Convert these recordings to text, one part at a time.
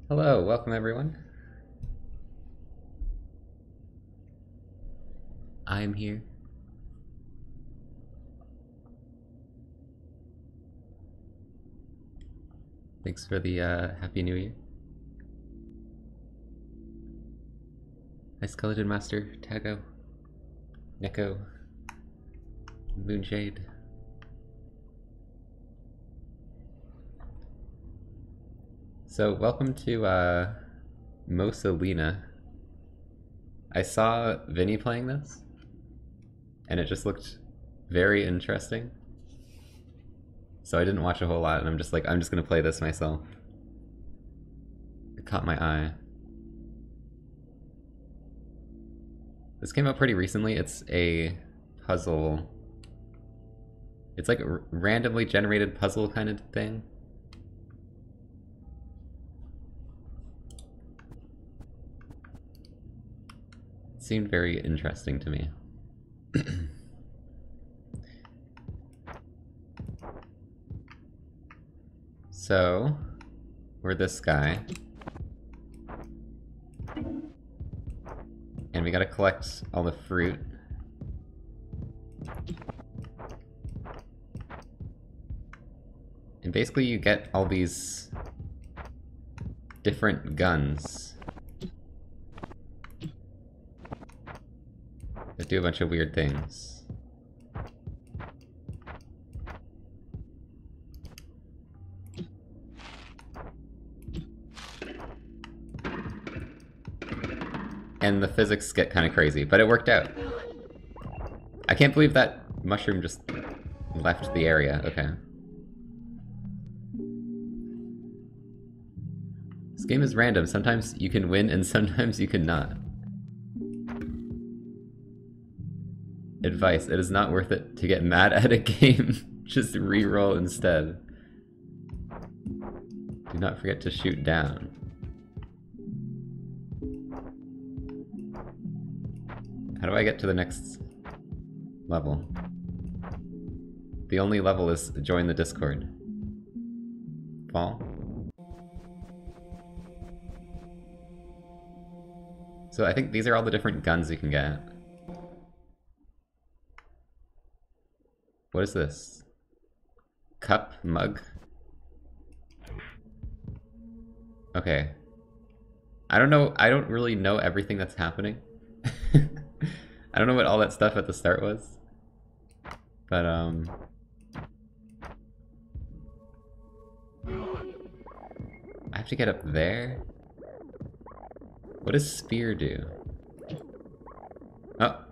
Hello, welcome everyone. I'm here. Thanks for the Happy New Year. Hi Skeleton Master, Tago, Neko, Moonshade. So welcome to Mosalina. I saw Vinny playing this, and it just looked very interesting. So I didn't watch a whole lot, and I'm just gonna play this myself. It caught my eye. This came out pretty recently. It's a puzzle. It's like a randomly generated puzzle kind of thing. It seemed very interesting to me. So, we're this guy. And we gotta collect all the fruit. And basically you get all these different guns that do a bunch of weird things. And the physics get kind of crazy, but it worked out. I can't believe that mushroom just left the area. Okay. This game is random. Sometimes you can win and sometimes you cannot. Advice: it is not worth it to get mad at a game. Just re-roll instead. Do not forget to shoot down. How do I get to the next level? The only level is join the Discord. Fall? So I think these are all the different guns you can get. What is this? Cup? Mug? Okay. I don't know, I don't really know everything that's happening. I don't know what all that stuff at the start was. But, I have to get up there? What does spear do? Oh.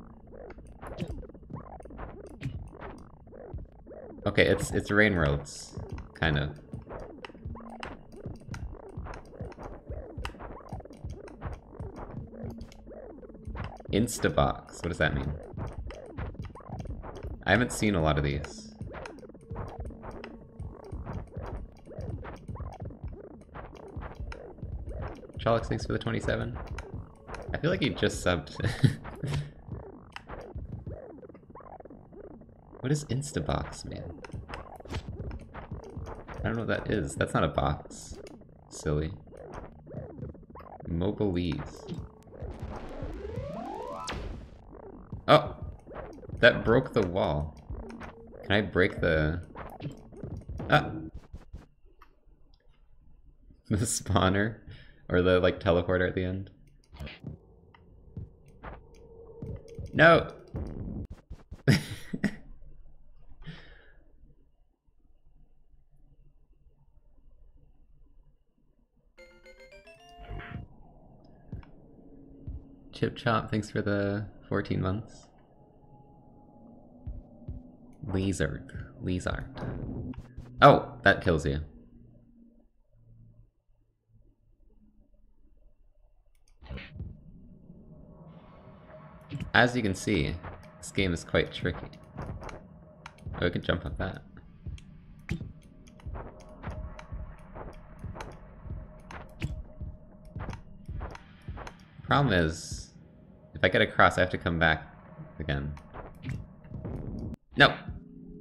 Okay, it's Rain Worlds, kind of. Instabox, what does that mean? I haven't seen a lot of these. Chalix, thanks for the 27. I feel like he just subbed. What does Instabox mean? I don't know what that is. That's not a box. Silly. Mobilease. Oh! That broke the wall. Can I break the... Ah! The spawner? Or the, like, teleporter at the end? No! Chip Chop, thanks for the 14 months. Lizard. Oh, that kills you. As you can see, this game is quite tricky. Oh, I can jump up that. Problem is, if I get across, I have to come back again. No!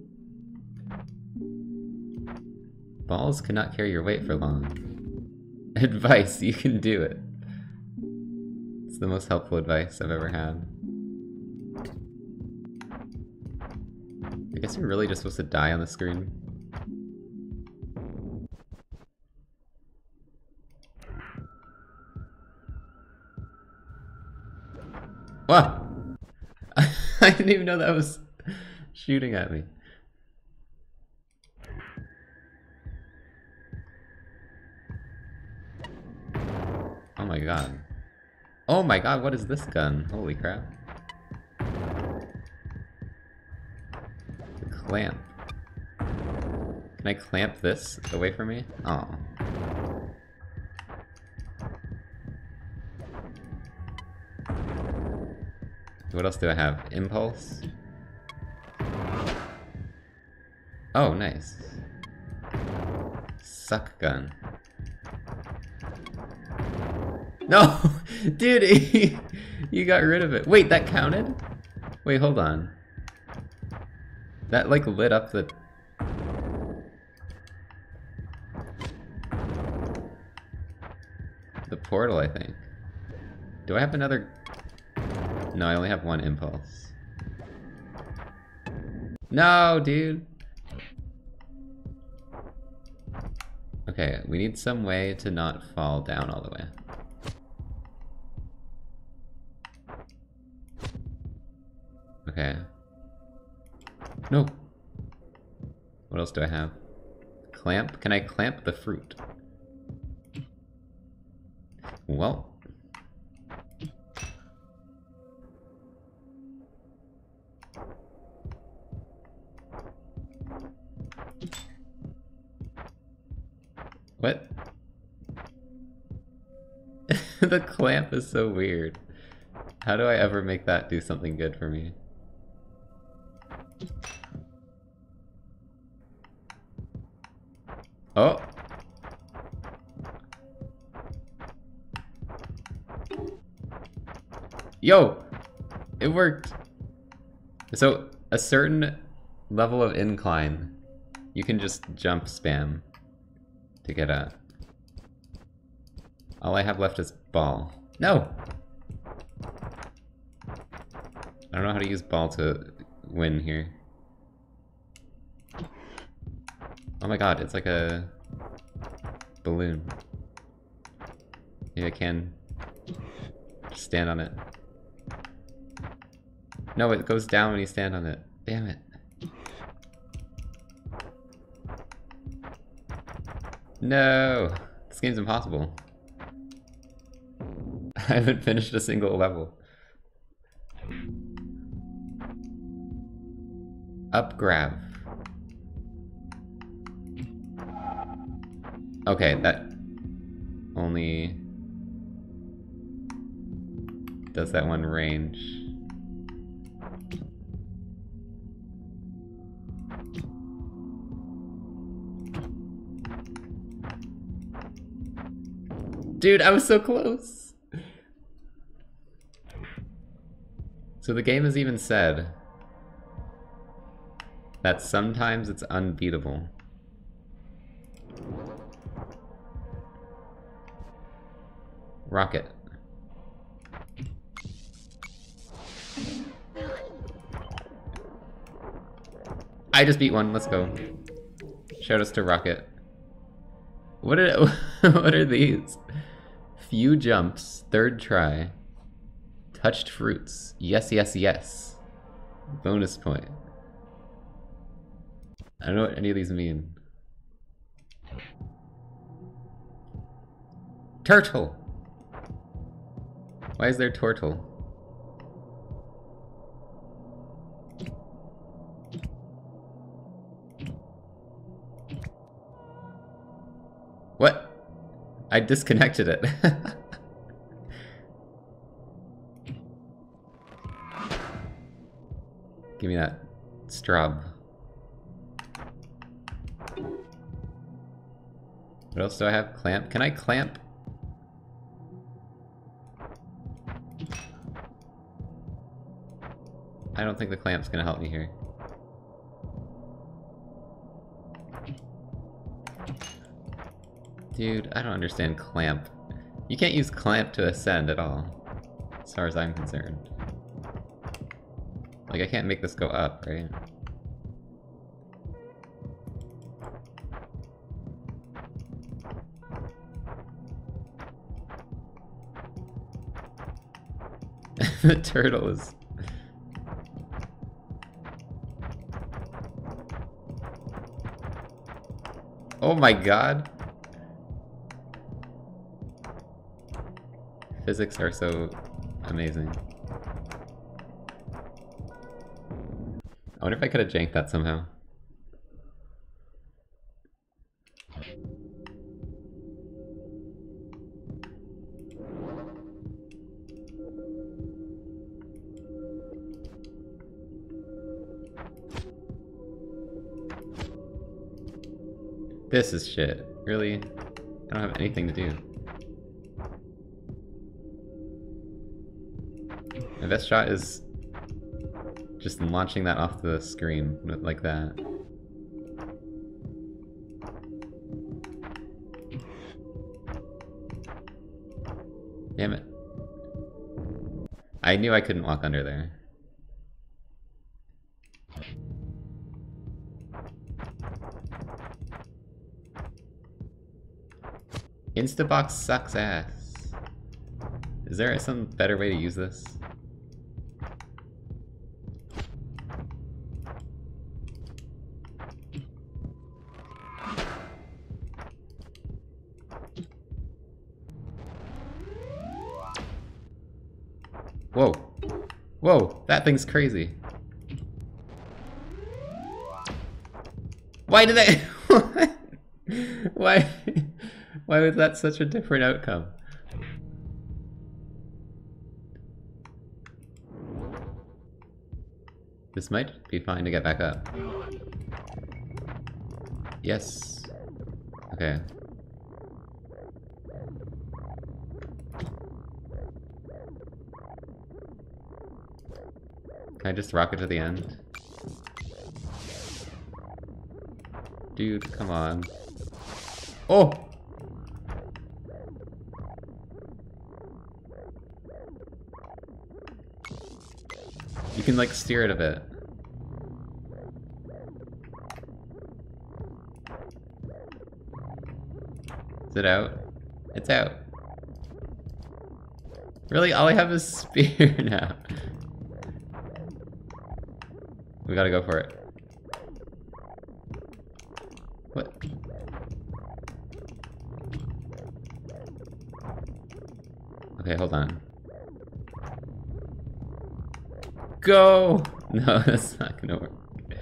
Balls cannot carry your weight for long. Advice, you can do it. It's the most helpful advice I've ever had. I guess you're really just supposed to die on the screen. What? I didn't even know that was shooting at me. Oh my god. Oh my god, what is this gun? Holy crap. The clamp. Can I clamp this away from me? Oh. What else do I have? Impulse? Oh, nice. Suck gun. No! Dude, you got rid of it. Wait, that counted? Wait, hold on. That, like, lit up the... the portal, I think. Do I have another... No, I only have one impulse. No, dude! Okay, we need some way to not fall down all the way. Okay. No! What else do I have? Clamp? Can I clamp the fruit? Well. What? The clamp is so weird. How do I ever make that do something good for me? Oh! Yo! It worked! So, a certain level of incline, you can just jump spam to get at. All I have left is ball. No! I don't know how to use ball to win here. Oh my god, it's like a balloon. Maybe I can stand on it. No, it goes down when you stand on it. Damn it. No! This game's impossible. I haven't finished a single level. Up grab. Okay, that only does that one range. Dude, I was so close! So the game has even said that sometimes it's unbeatable. Rocket. I just beat one, let's go. Shout us to Rocket. What are, what are these? Few jumps, third try. Touched fruits. Yes, yes, yes. Bonus point. I don't know what any of these mean. Turtle! Why is there turtle? What? I disconnected it. Give me that straw. What else do I have? Clamp? Can I clamp? I don't think the clamp's gonna help me here. Dude, I don't understand clamp. You can't use clamp to ascend at all, as far as I'm concerned. Like, I can't make this go up, right? The turtle is... Oh my god! Physics are so amazing. I wonder if I could have janked that somehow. This is shit. Really? I don't have anything to do. My best shot is just launching that off the screen like that. Damn it. I knew I couldn't walk under there. Instabox sucks ass. Is there some better way to use this? Whoa. Whoa, that thing's crazy. Why did I... Why was that such a different outcome? This might be fine to get back up. Yes. Okay. Can I just rocket to the end? Dude, come on. Oh! You can like steer it a bit. Is it out? It's out. Really? All I have is spear now. We gotta go for it. What? Okay, hold on. Go! No, that's not gonna work.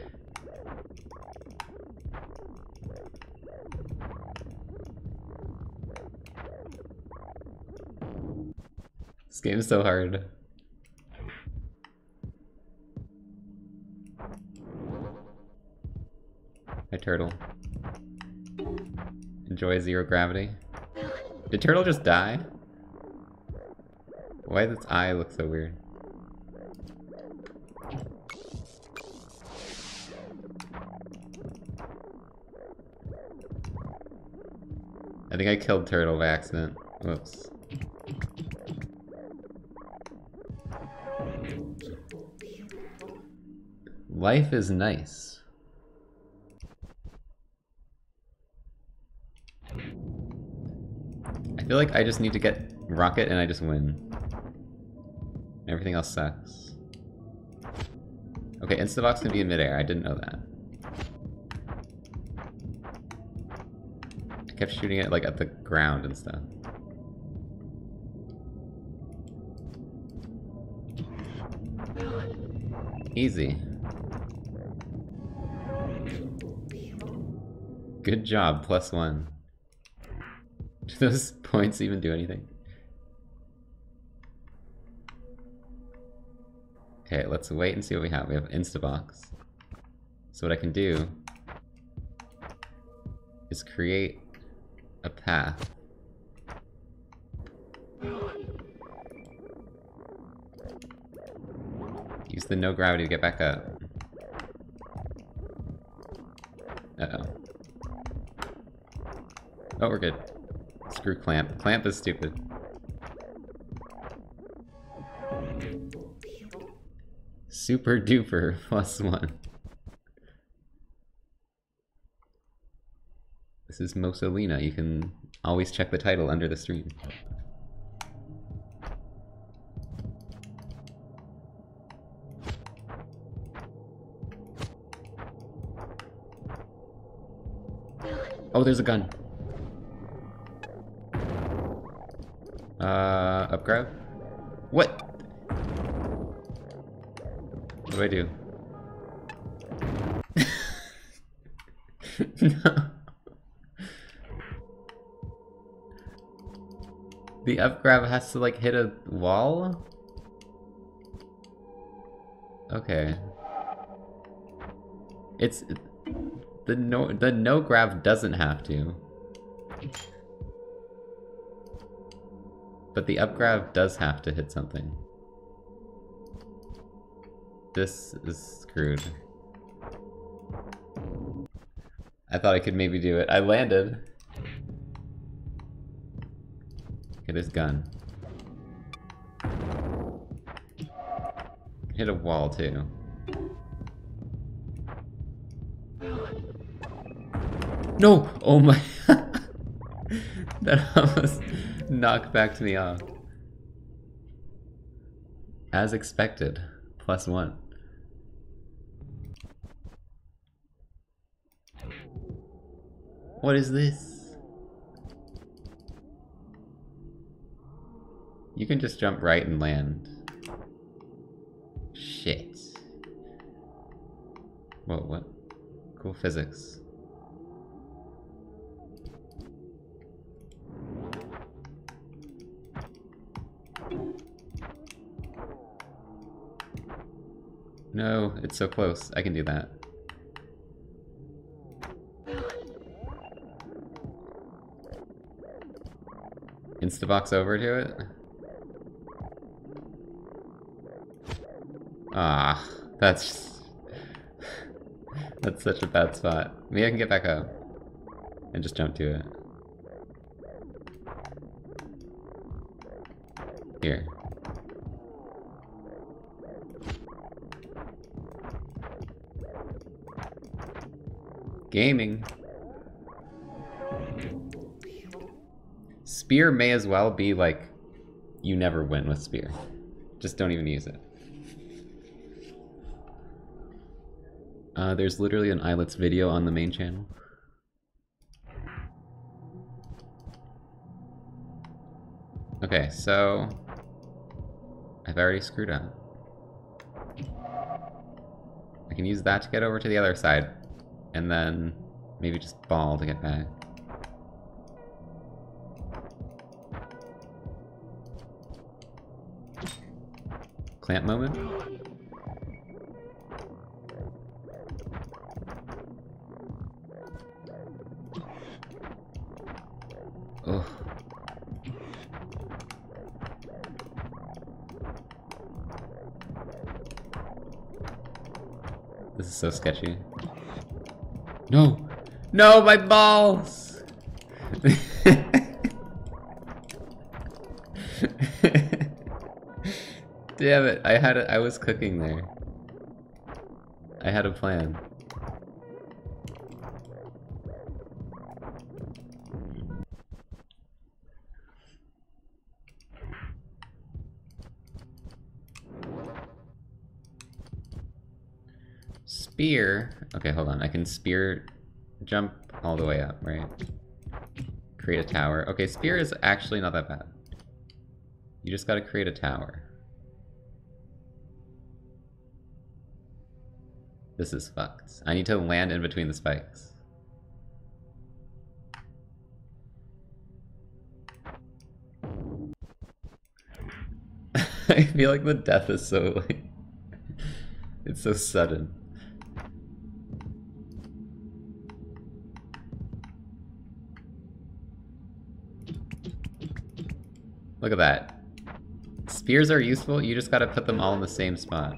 This game is so hard. Hi, Turtle. Enjoy zero gravity. Did Turtle just die? Why does its eye look so weird? I think I killed Turtle by accident. Whoops. Life is nice. I feel like I just need to get Rocket and I just win. Everything else sucks. Okay, Instabox can be in midair. I didn't know that. I kept shooting it like at the ground and stuff. Easy. Good job, +1. Do those points even do anything? Okay, let's wait and see what we have. We have Instabox. So what I can do is create a path. Use the no gravity to get back up. Uh-oh. Oh, we're good. screw Clamp. Clamp is stupid. Super duper +1. This is Mosalina. You can always check the title under the stream. Oh, there's a gun. Up grab? What? What do I do? No. The up grab has to like hit a wall? Okay. It's the no grab doesn't have to. But the up grab does have to hit something. This is screwed. I thought I could maybe do it. I landed. Hit his gun. Hit a wall too. No! Oh my... That almost knocked me off. As expected. +1. What is this? You can just jump right and land. Shit. Whoa, what? Cool physics. No, it's so close. I can do that. Instabox over to it? Ah, that's such a bad spot. Maybe I can get back up and just jump to it. Here. Gaming. Spear may as well be like, you never win with spear. Just don't even use it. There's literally an islets video on the main channel. Okay, so I've already screwed up. I can use that to get over to the other side, and then maybe just ball to get back. Clamp moment. Ugh. This is so sketchy. No! No, my balls! Damn it, I was cooking there. I had a plan. Spear. Okay, hold on. I can spear jump all the way up, right? Create a tower. Okay, spear is actually not that bad. You just gotta create a tower. This is fucked. I need to land in between the spikes. I feel like the death is so like... it's so sudden. Look at that. Spears are useful, you just gotta put them all in the same spot.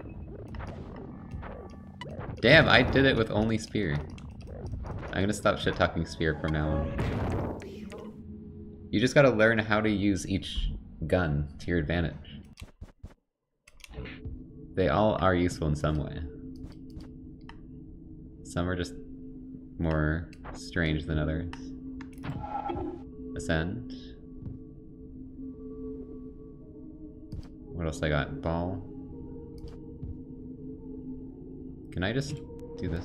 Damn, I did it with only spear. I'm gonna stop shit-talking spear from now on. You just gotta learn how to use each gun to your advantage. They all are useful in some way. Some are just more strange than others. Ascend. What else I got? Ball. Can I just do this?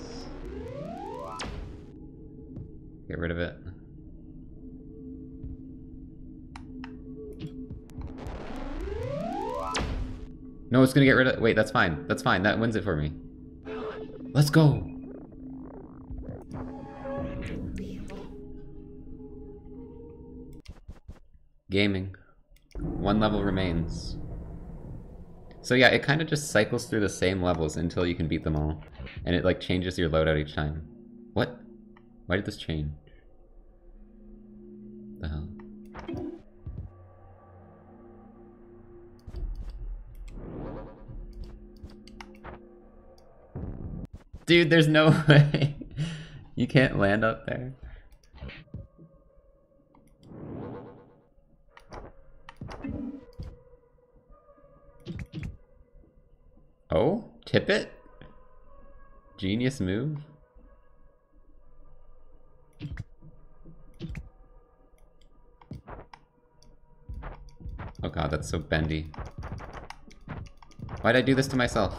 Get rid of it. No, it's gonna get rid of it. Wait, that's fine. That's fine. That wins it for me. Let's go! Gaming. One level remains. So yeah, it kind of just cycles through the same levels until you can beat them all. And it like changes your loadout each time. What? Why did this change? The hell? Dude, there's no way. You can't land up there. Oh? Tip it? Genius move? Oh god, that's so bendy. Why'd I do this to myself?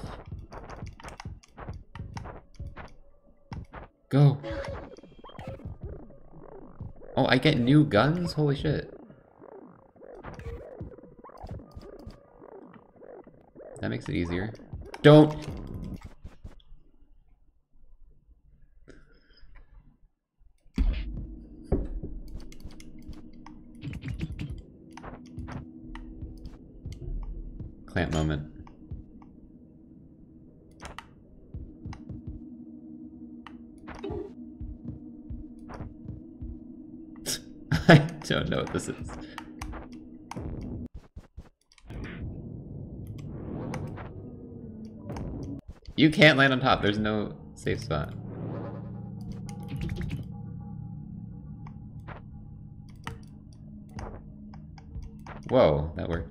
Go! Oh, I get new guns? Holy shit. That makes it easier. Don't! Clamp moment. I don't know what this is. You can't land on top, there's no safe spot. Whoa, that worked.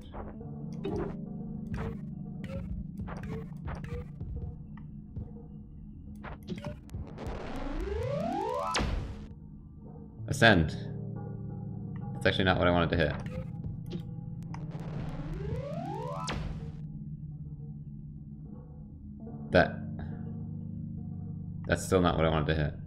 Ascend. That's actually not what I wanted to hit. That's still not what I wanted to hit.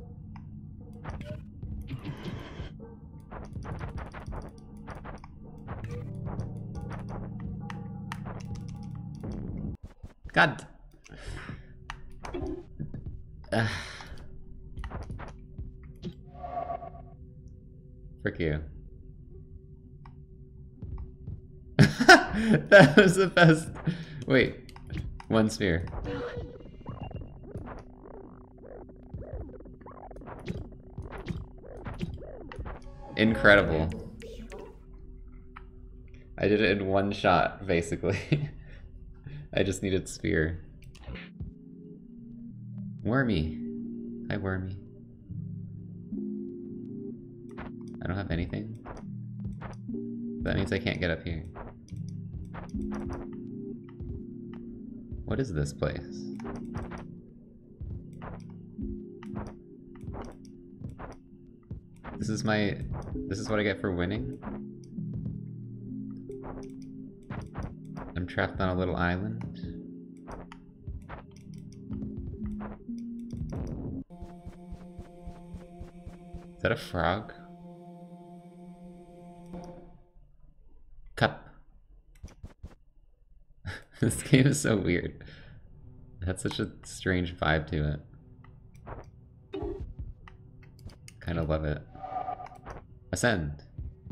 God. Frick you. That was the best. Wait. One sphere. Incredible. I did it in one shot, basically. I just needed sphere. Wormy. Hi, Wormy. I don't have anything. That means I can't get up here. What is this place? This is what I get for winning? I'm trapped on a little island. Is that a frog? Cup. This game is so weird. It had such a strange vibe to it. Kinda love it. Ascend.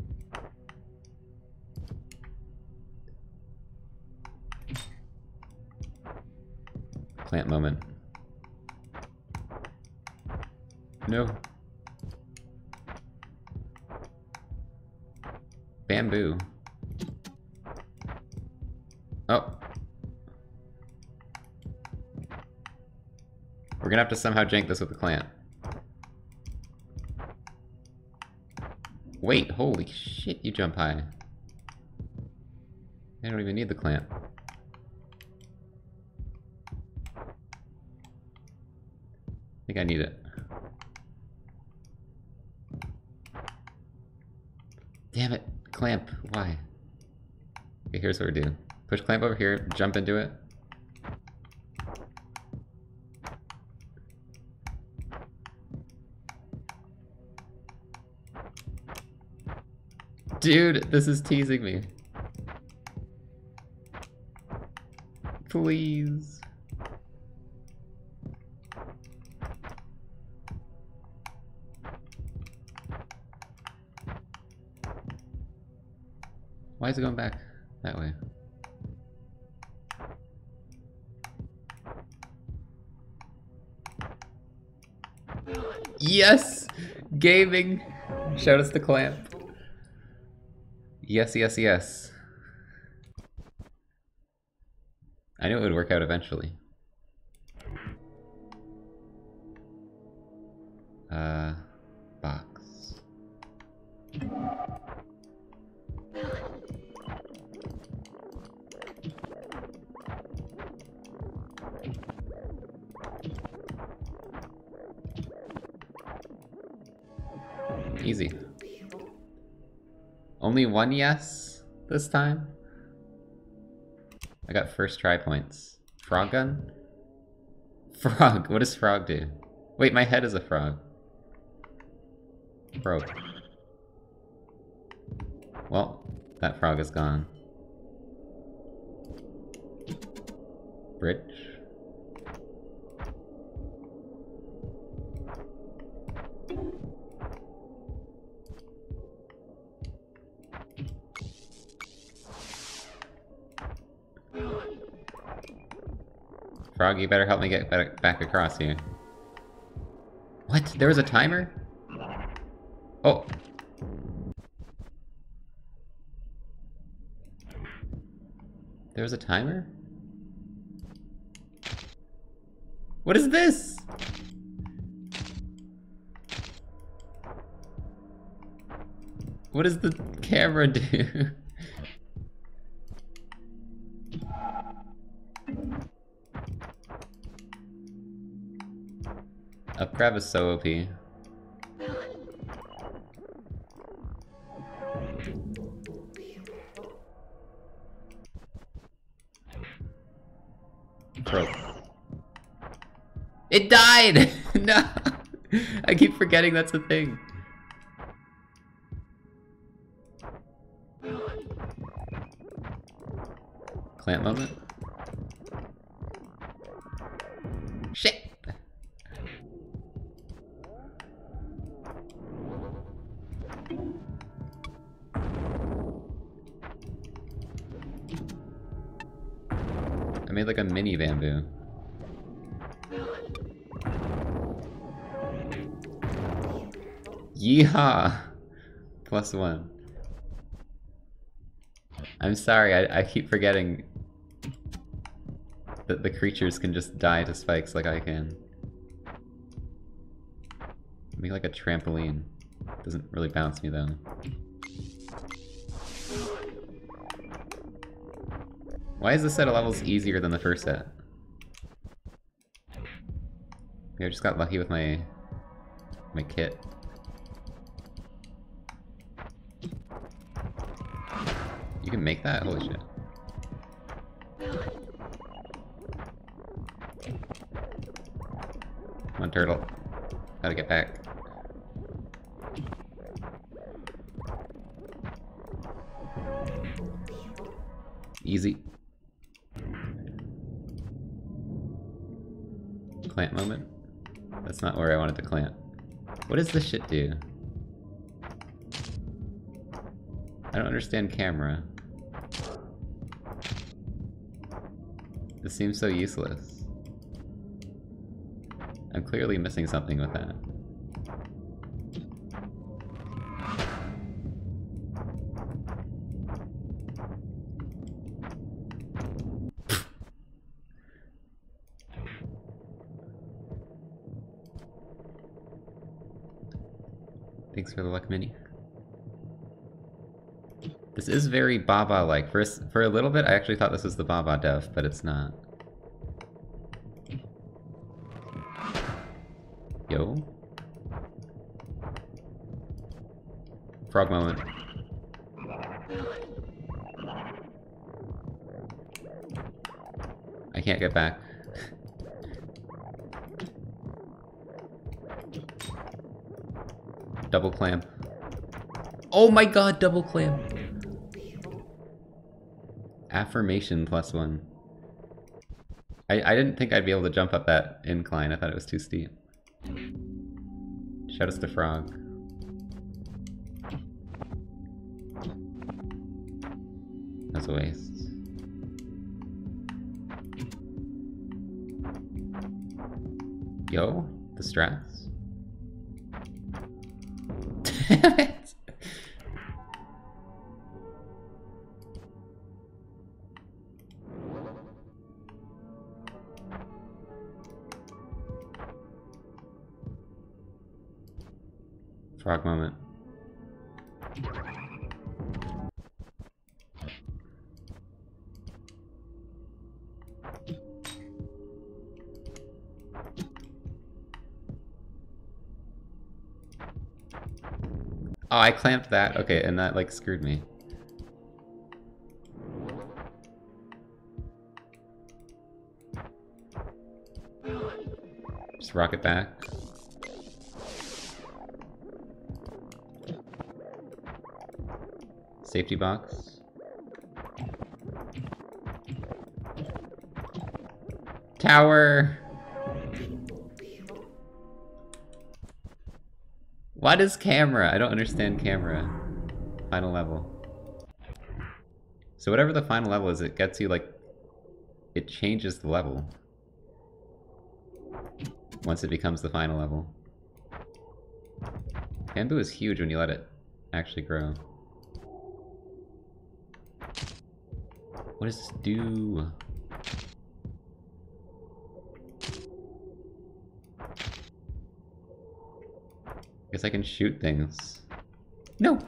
Clamp moment. No. Bamboo. Oh. We're gonna have to somehow jank this with the clamp. Wait, holy shit, you jump high. I don't even need the clamp. I think I need it. Damn it, clamp, why? Okay, here's what we do. Push clamp over here, jump into it. Dude, this is teasing me. Please. Why is it going back that way? Yes! Gaming! Shout us to clamp. Yes, yes, yes. I knew it would work out eventually. Box. Easy. Only one yes this time? I got first try points. Frog gun? Frog, what does frog do? Wait, my head is a frog. Broke. Well, that frog is gone. Bridge. Frog, you better help me get back across here. What? There was a timer? Oh. There was a timer? What is this? What does the camera do? Up grab is so OP. Broke. It died! No! I keep forgetting that's a thing. Clamp moment. Shit! I made like a mini bamboo. Yeehaw! +1. I'm sorry, I keep forgetting that the creatures can just die to spikes like I can. Make like a trampoline. Doesn't really bounce me though. Why is this set of levels easier than the first set? Maybe I just got lucky with my kit. You can make that? Holy shit. Come on, turtle. Gotta get back. Easy. Clamp moment? That's not where I wanted to clamp. What does this shit do? I don't understand camera. This seems so useless. I'm clearly missing something with that. Thanks for the luck, Mini. This is very Baba-like. For a little bit, I actually thought this was the Baba dev, but it's not. Yo. Frog moment. I can't get back. Double clamp. Oh my god, double clamp! Affirmation +1. I didn't think I'd be able to jump up that incline. I thought it was too steep. Shout us to Frog. That's a waste. Yo, the strats. Damn it! Frog moment. Oh, I clamped that. Okay, and that like screwed me. Just rock it back. Safety box. Tower! What is camera? I don't understand camera. Final level. So whatever the final level is, it gets you like... It changes the level. Once it becomes the final level. Bamboo is huge when you let it actually grow. What does this do? Guess I can shoot things. No!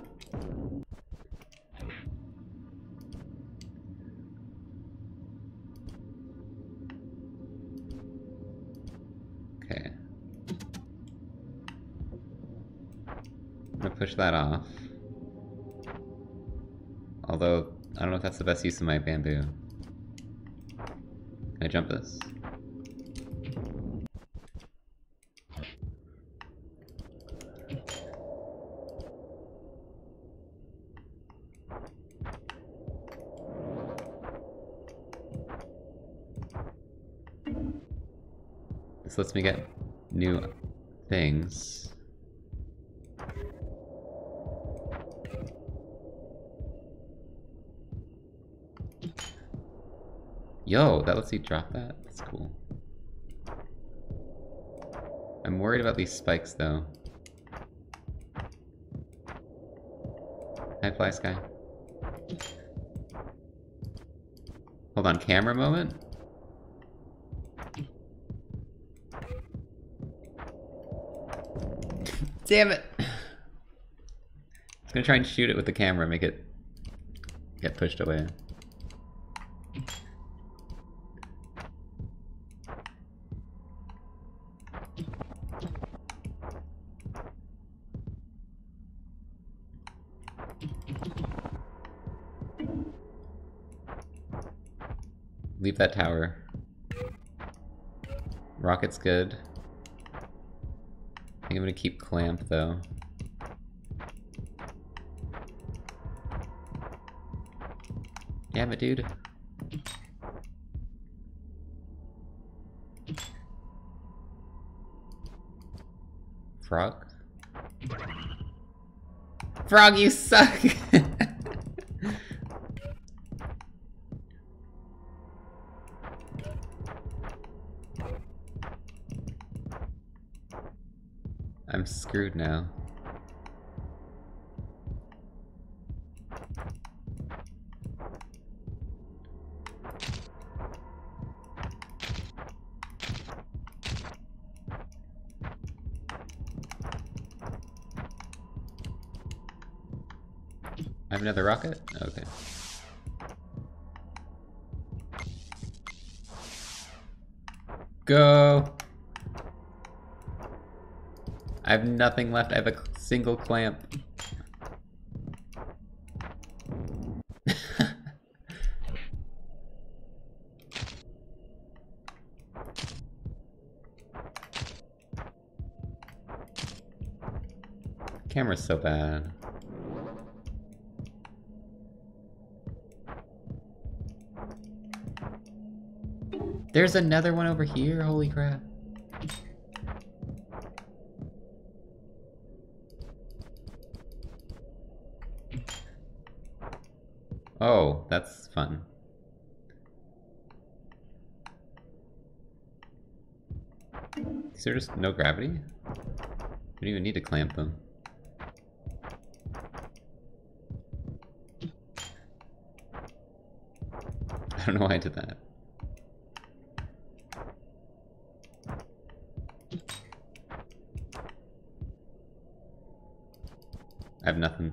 Okay. I'm gonna push that off. Although, I don't know if that's the best use of my bamboo. Can I jump this? This lets me get new things. Yo, that lets you drop that? That's cool. I'm worried about these spikes though. Hi, Fly Sky. Hold on, camera moment? Damn it! I was gonna try and shoot it with the camera, make it get pushed away. Leave that tower. Rocket's good. I think I'm gonna keep clamp though. Damn it, dude. Frog? Frog, you suck! I'm screwed now. I have another rocket? Okay. Go! I have nothing left. I have a single clamp. Camera's so bad. There's another one over here? Holy crap. Oh, that's fun. Is there just no gravity? You don't even need to clamp them. I don't know why I did that. I have nothing.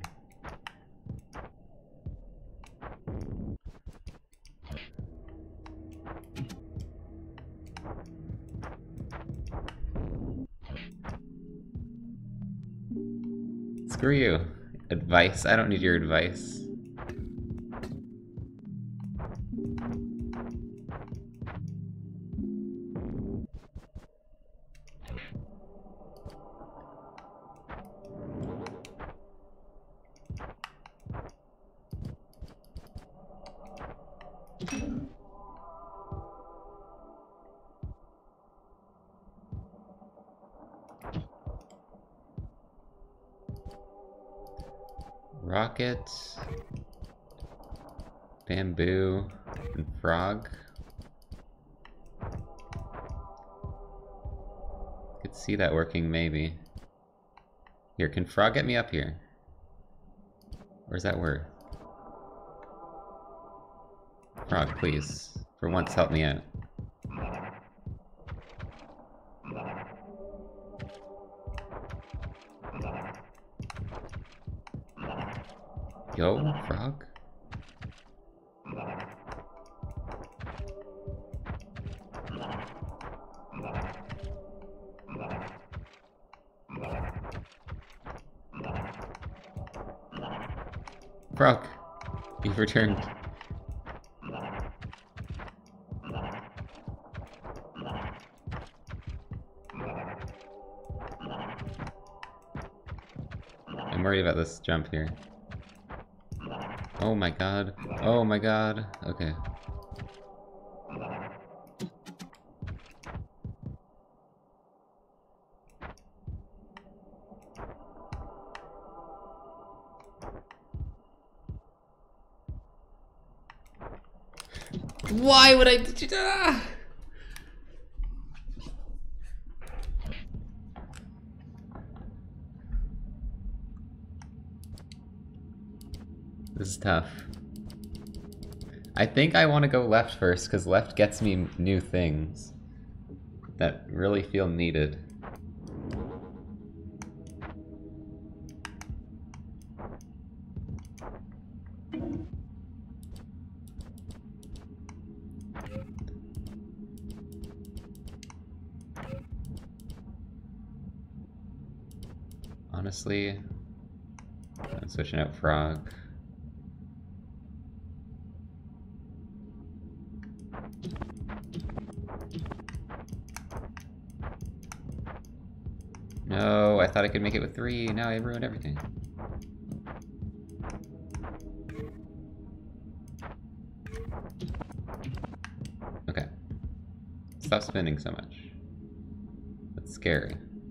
Screw you. Advice? I don't need your advice. Rocket, bamboo, and frog. Could see that working, maybe. Here, can frog get me up here? Where's that word? Frog, please. For once, help me out. Yo, frog? Frog, you've returned. I'm worried about this jump here. Oh my god. Oh my god. Okay. Why would I... This is tough. I think I want to go left first, because left gets me new things that really feel needed. Honestly, I'm switching out frog. No, I thought I could make it with 3. Now I ruined everything. Okay. Stop spinning so much. That's scary.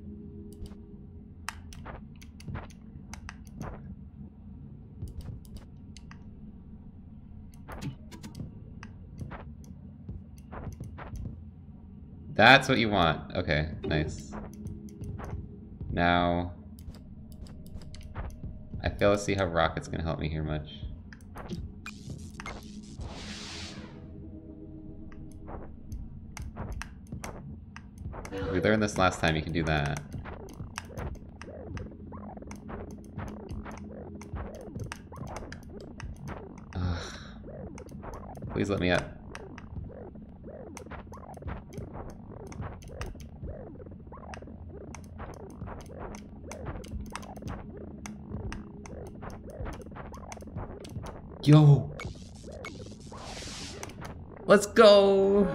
That's what you want. Okay, nice. Now, I fail to see how rocket's gonna help me here much. We learned this last time, you can do that. Please let me up. Yo! Let's go!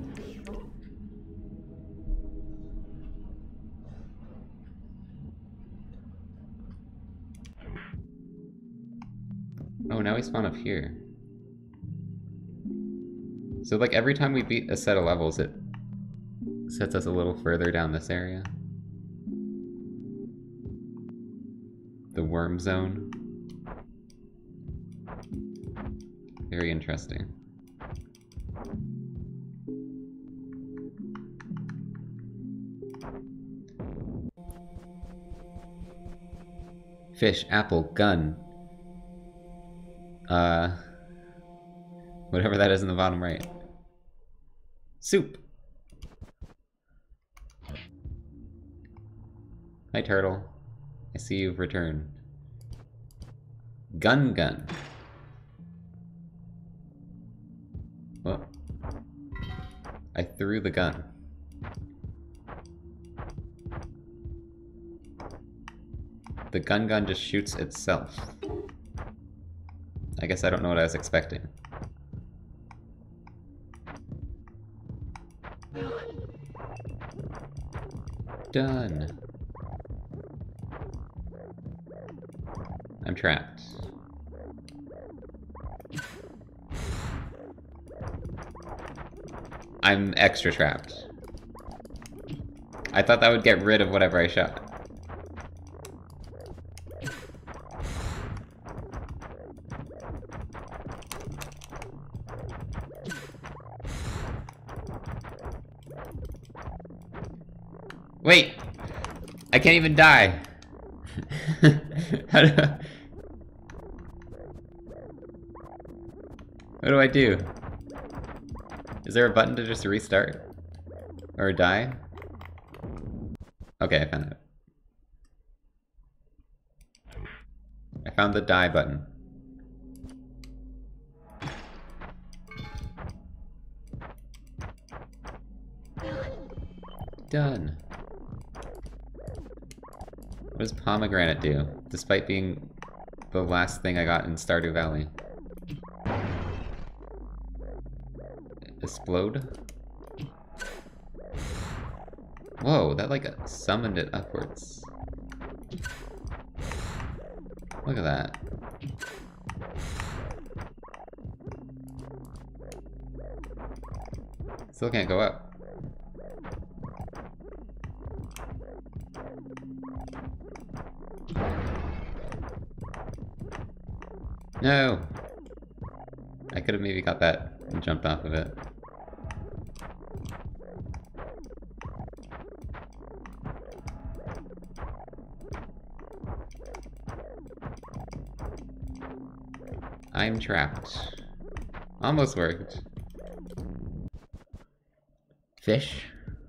Oh, now we spawn up here. So, like, every time we beat a set of levels, it sets us a little further down this area. The worm zone. Very interesting. Fish, apple, gun. Whatever that is in the bottom right. Soup! Hi, turtle. I see you've returned. Gun. Well, I threw the gun. The gun just shoots itself. I guess I don't know what I was expecting. Done. I'm trapped. I'm extra trapped. I thought that would get rid of whatever I shot. Wait! I can't even die! What do I do? Is there a button to just restart? Or die? Okay, I found it. I found the die button. Done. What does pomegranate do, despite being the last thing I got in Stardew Valley? Explode? Whoa, that like summoned it upwards. Look at that. Still can't go up. No! I could have maybe got that and jumped off of it. I'm trapped. Almost worked. Fish?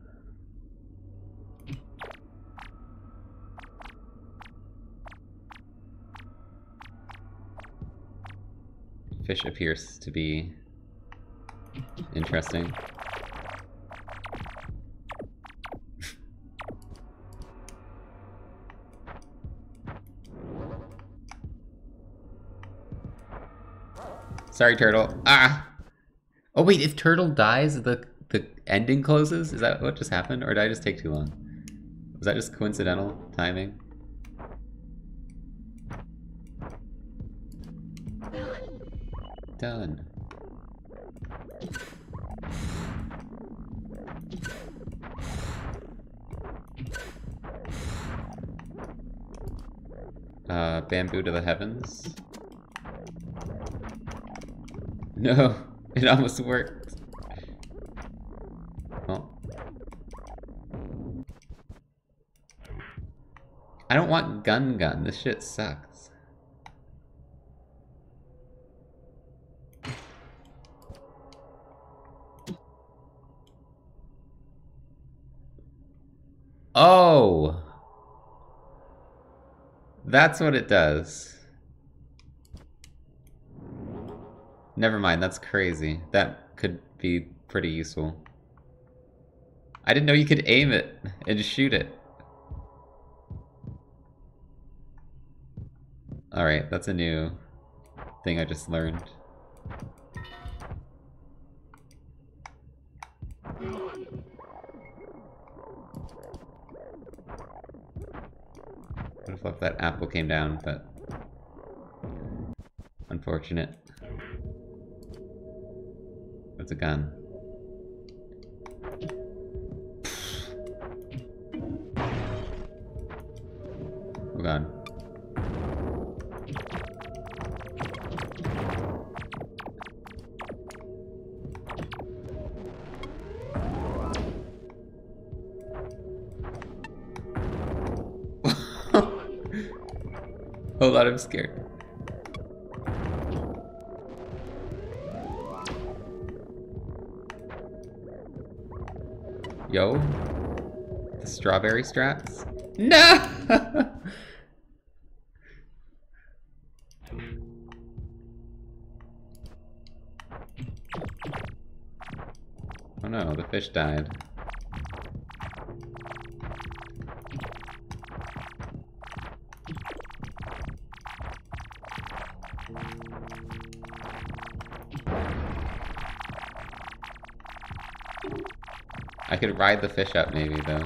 Fish appears to be interesting. Sorry, turtle. Ah! Oh wait, if turtle dies, the ending closes? Is that what just happened? Or did I just take too long? Was that just coincidental timing? Done. Bamboo to the heavens. No, it almost worked. Well. I don't want gun. This shit sucks. Oh! That's what it does. Never mind, that's crazy. That could be pretty useful. I didn't know you could aim it and shoot it. Alright, that's a new thing I just learned. Would have loved that apple came down, but unfortunate. That's a gun. Oh god. Hold on, I'm scared. Yo, the strawberry strats? No! Oh no, the fish died. I could ride the fish up maybe, though.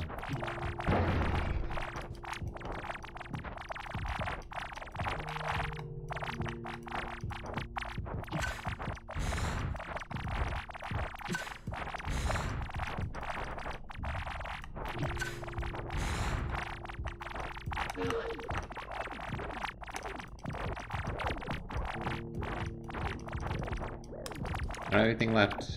I don't have anything left.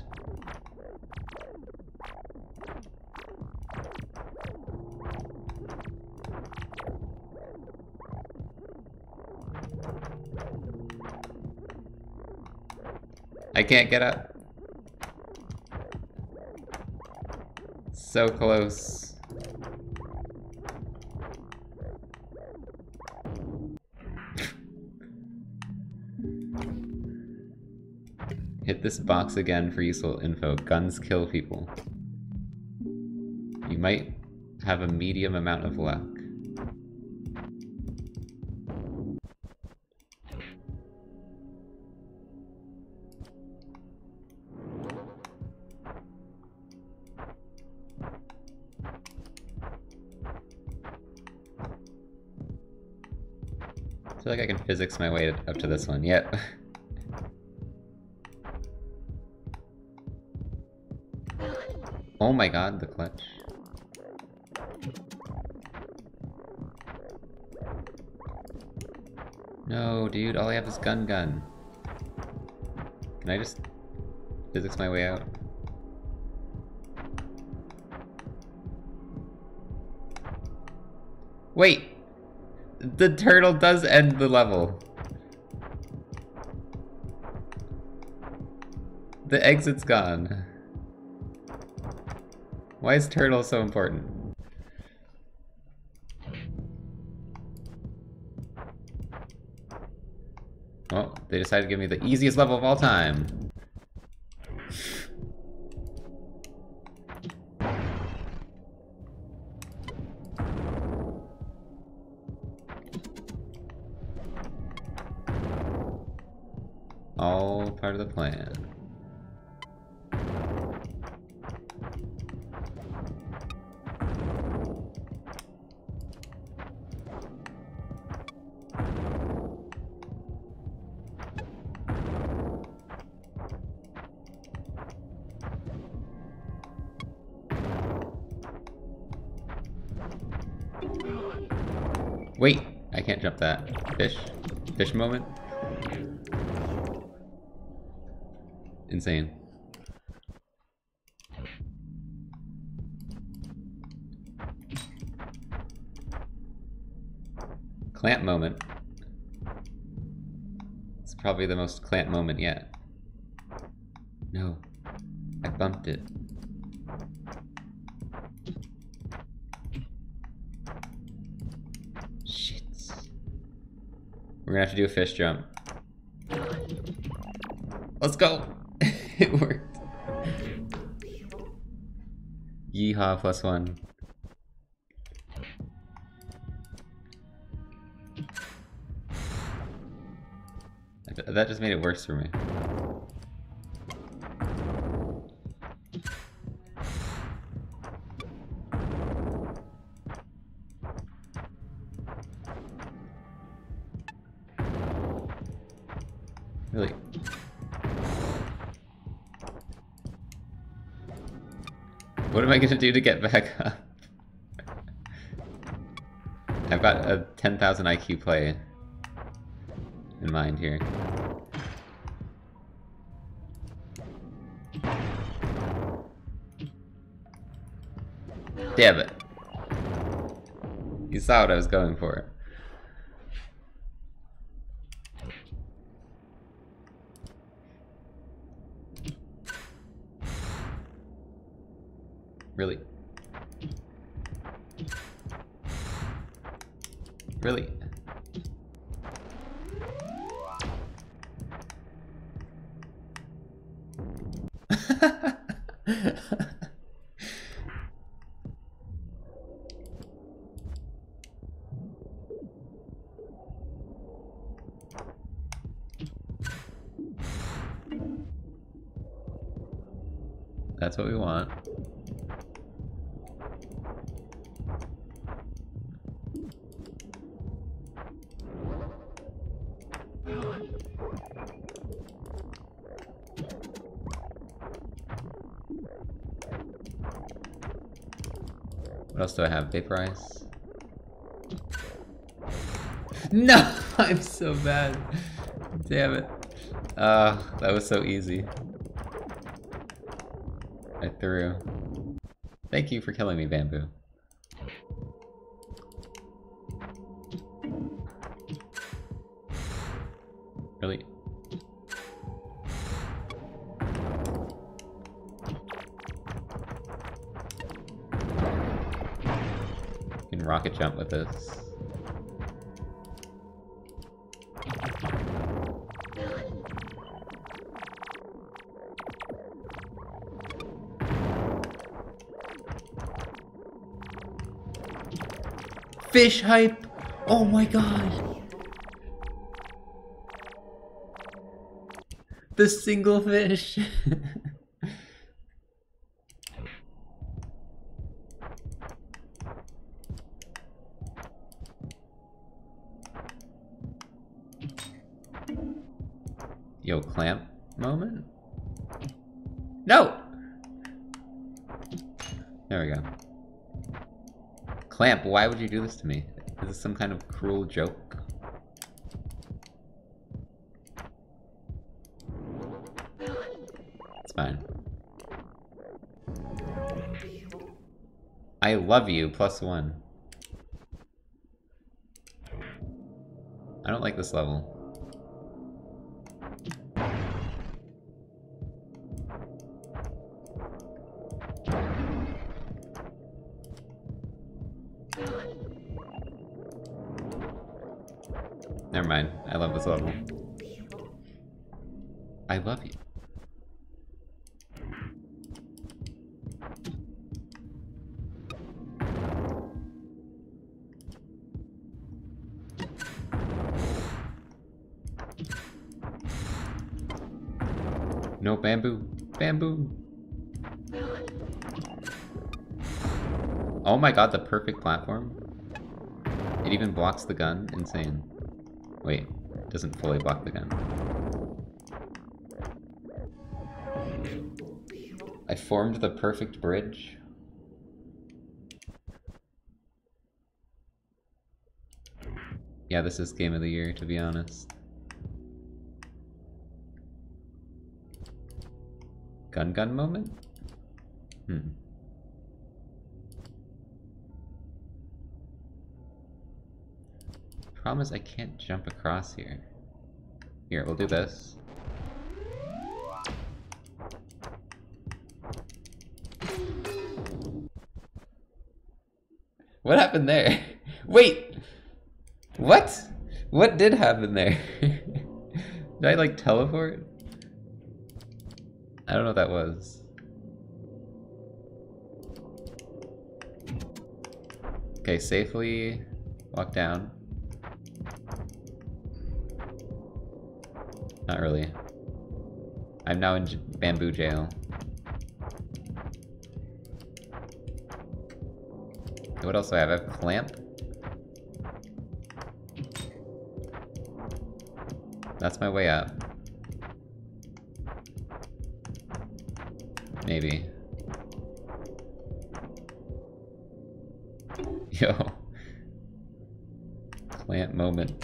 I can't get up. So close. Hit this box again for useful info. Guns kill people. You might have a medium amount of luck. I feel like I can physics my way up to this one. Yep. Oh my god, the clutch. No, dude, all I have is gun. Can I just physics my way out? Wait! The turtle does end the level. The exit's gone. Why is turtle so important? Well, they decided to give me the easiest level of all time. All part of the plan. Wait, I can't jump that. Fish moment. Insane. Clamp moment. It's probably the most clamp moment yet. No, I bumped it. Shit. We're gonna have to do a fish jump. Let's go! It worked. Yeehaw, +1. That just made it worse for me. Really? What am I gonna do to get back up? I've got a 10,000 IQ play in mind here. Damn it. You saw what I was going for. Really? Really? That's what we want. What else do I have? Vaporize? No! I'm so bad. Damn it. That was so easy. I threw. Thank you for killing me, Bamboo. Really? You can rocket jump with this. Fish hype! Oh my god! The single fish! Yo, clamp moment? No! There we go. Clamp, why would you do this to me? Is this some kind of cruel joke? It's fine. I love you, +1. I don't like this level. Never mind, I love this level. I love you. No bamboo. Bamboo. Oh my god, the perfect platform. It even blocks the gun. Insane. Wait, it doesn't fully block the gun. I formed the perfect bridge. Yeah, this is game of the year, to be honest. Gun moment? Problem is I can't jump across here. Here, we'll do this. What happened there? Wait! What? What did happen there? Did I like teleport? I don't know what that was. Okay, safely walk down. Not really. I'm now in bamboo jail. Okay, what else do I have? I have clamp. That's my way up. Maybe. Yo. Clamp moment.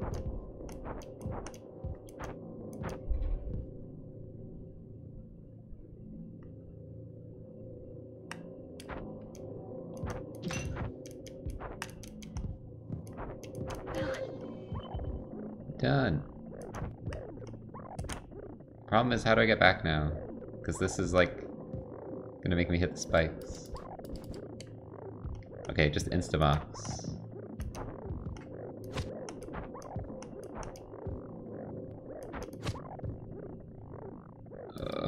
Done. Problem is, how do I get back now? Because this is like gonna make me hit the spikes. Okay, just Instabox. Ugh.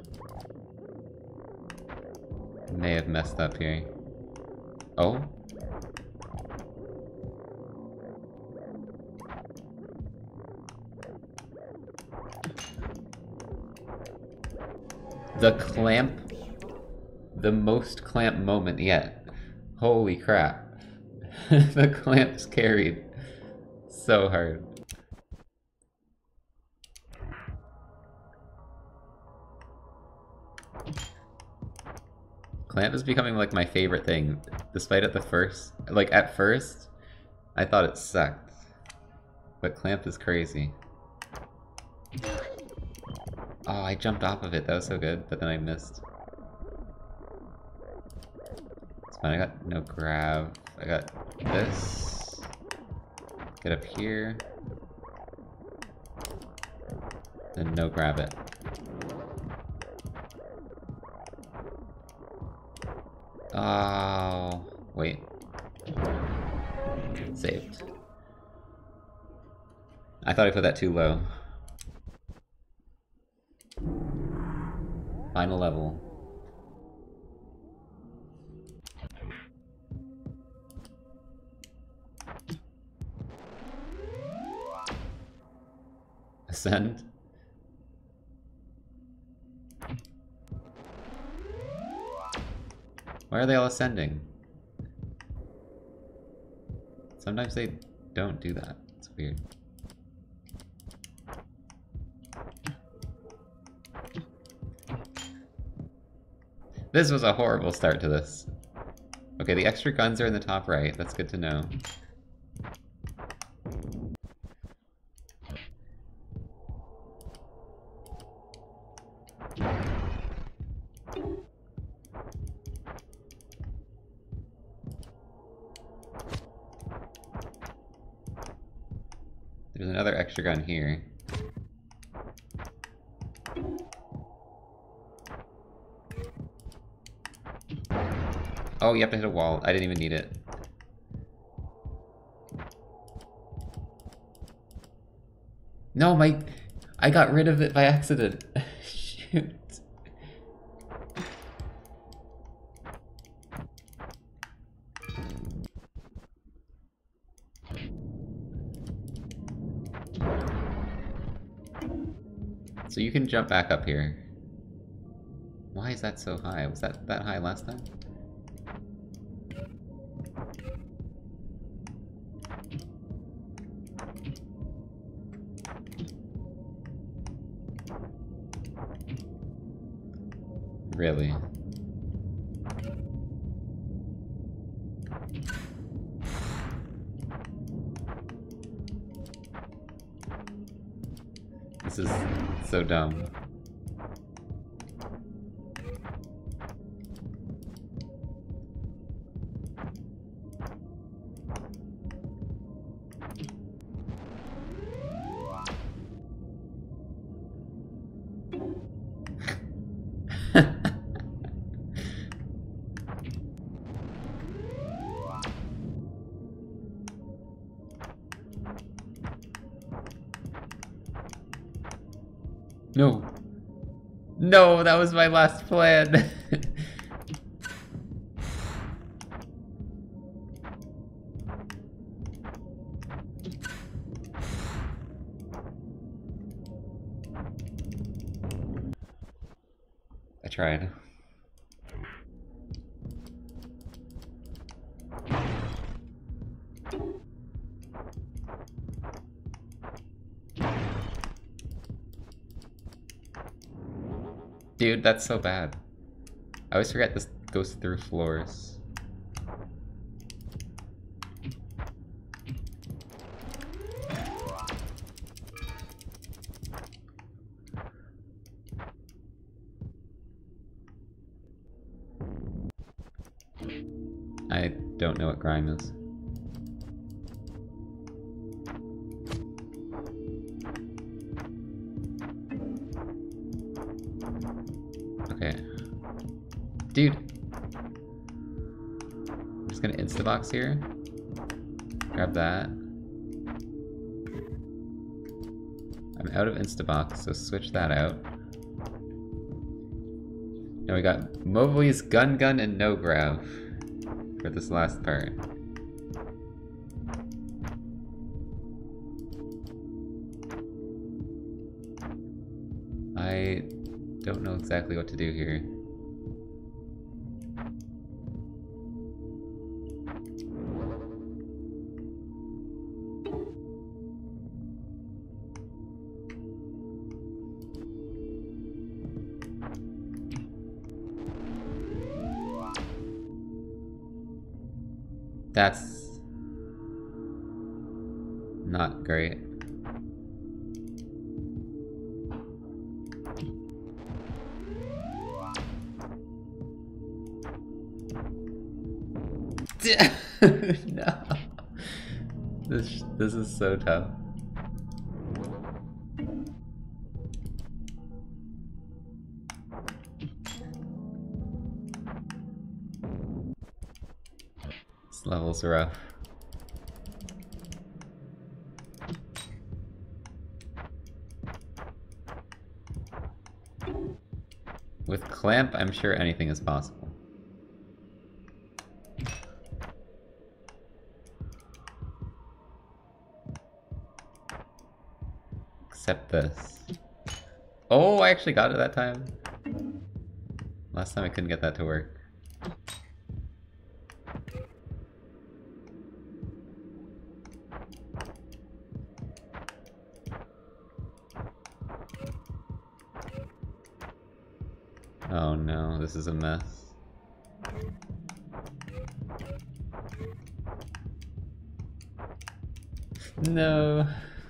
May have messed up here. Oh? The clamp. The most clamp moment yet. Holy crap. The clamps carried so hard. Clamp is becoming like my favorite thing, despite at first, I thought it sucked. But clamp is crazy. Oh, I jumped off of it, that was so good, but then I missed. It's fine, I got no grab. I got this. Get up here. Then no grab it. Oh, wait. Saved. I thought I put that too low. Final level. Ascend. Why are they all ascending? Sometimes they don't do that. It's weird. This was a horrible start to this. Okay, the extra guns are in the top right. That's good to know. There's another extra gun here. Oh, you have to hit a wall. I didn't even need it. No, I got rid of it by accident. Shoot. So you can jump back up here. Why is that so high? Was that high last time? Really? This is so dumb. No. No, that was my last plan. I tried. Dude, that's so bad. I always forget this goes through floors. I don't know what grime is. Okay. Dude! I'm just gonna insta-box here. Grab that. I'm out of insta-box, so switch that out. Now we got Mobley's Gun Gun and No Grav for this last part. I don't know exactly what to do here. That's not great. No. This is so tough. This level's rough. With Clamp, I'm sure anything is possible. Except this. Oh, I actually got it that time. Last time I couldn't get that to work. Oh no, this is a mess. No.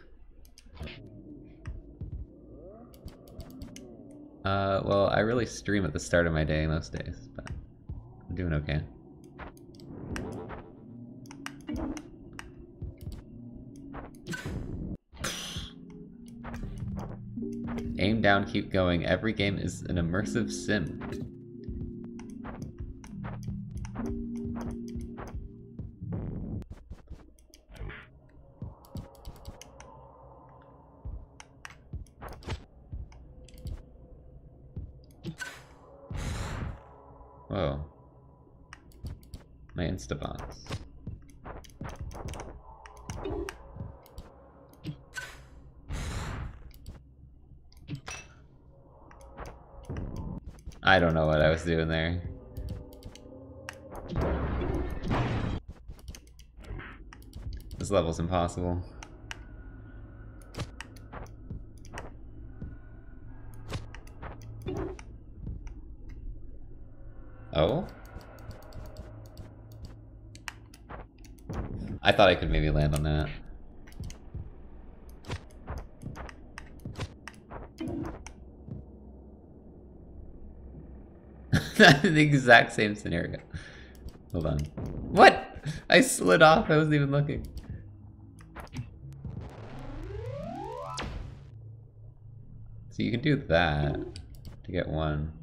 Well, I really stream at the start of my day most days, but I'm doing okay. Aim down, keep going. Every game is an immersive sim. Whoa. My Instabox. I don't know what I was doing there. This level's impossible. Oh? I thought I could maybe land on that. The exact same scenario. Hold on. What? I slid off, I wasn't even looking. So you can do that to get one.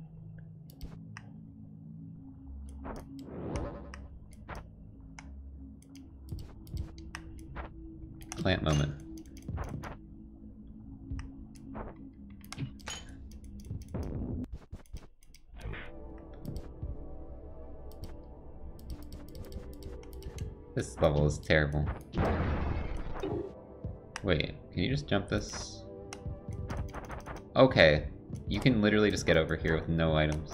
Plant moment. This level is terrible. Wait, can you just jump this? Okay, you can literally just get over here with no items.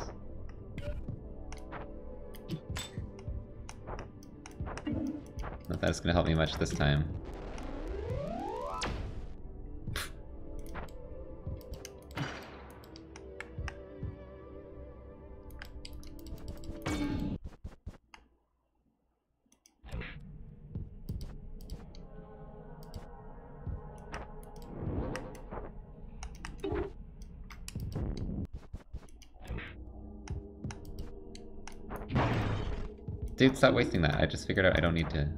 Not that it's gonna help me much this time. Dude, stop wasting that. I just figured out I don't need to.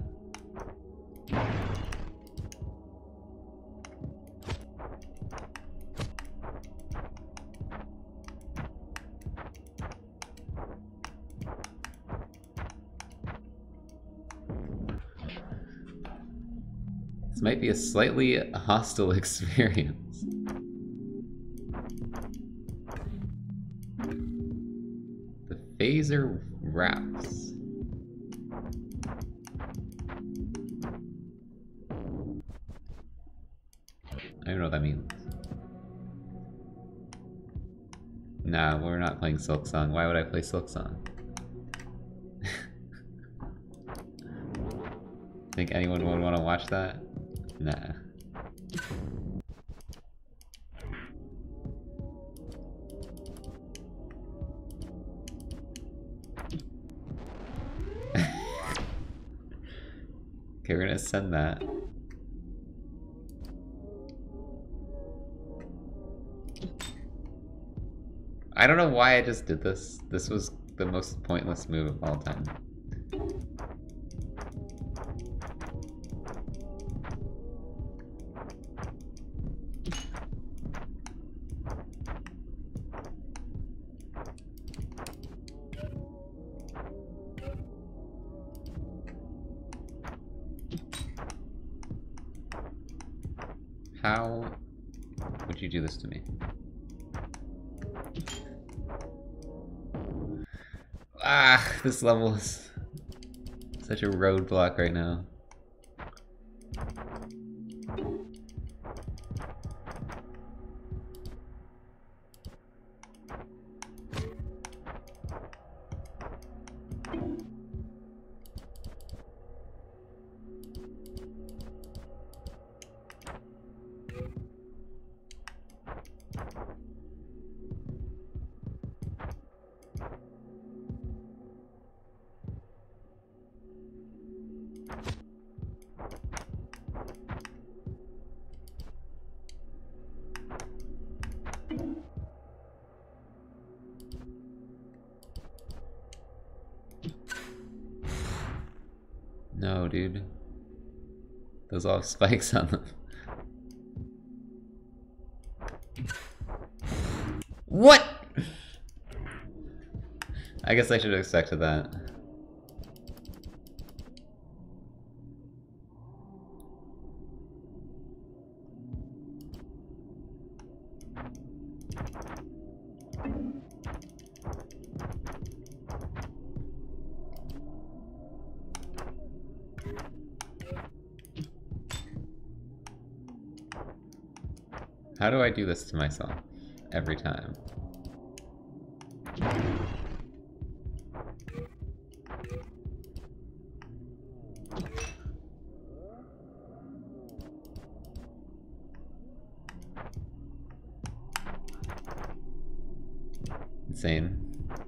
This might be a slightly hostile experience. The phaser wraps. I don't know what that means. Nah, we're not playing Silksong. Why would I play Silksong? Think anyone would want to watch that? Nah. Okay, we're gonna send that. I don't know why I just did this. This was the most pointless move of all time. How would you do this to me? Ah, this level is such a roadblock right now. No, dude. Those all have spikes on them. What? I guess I should have expected that. How do I do this to myself every time? Insane.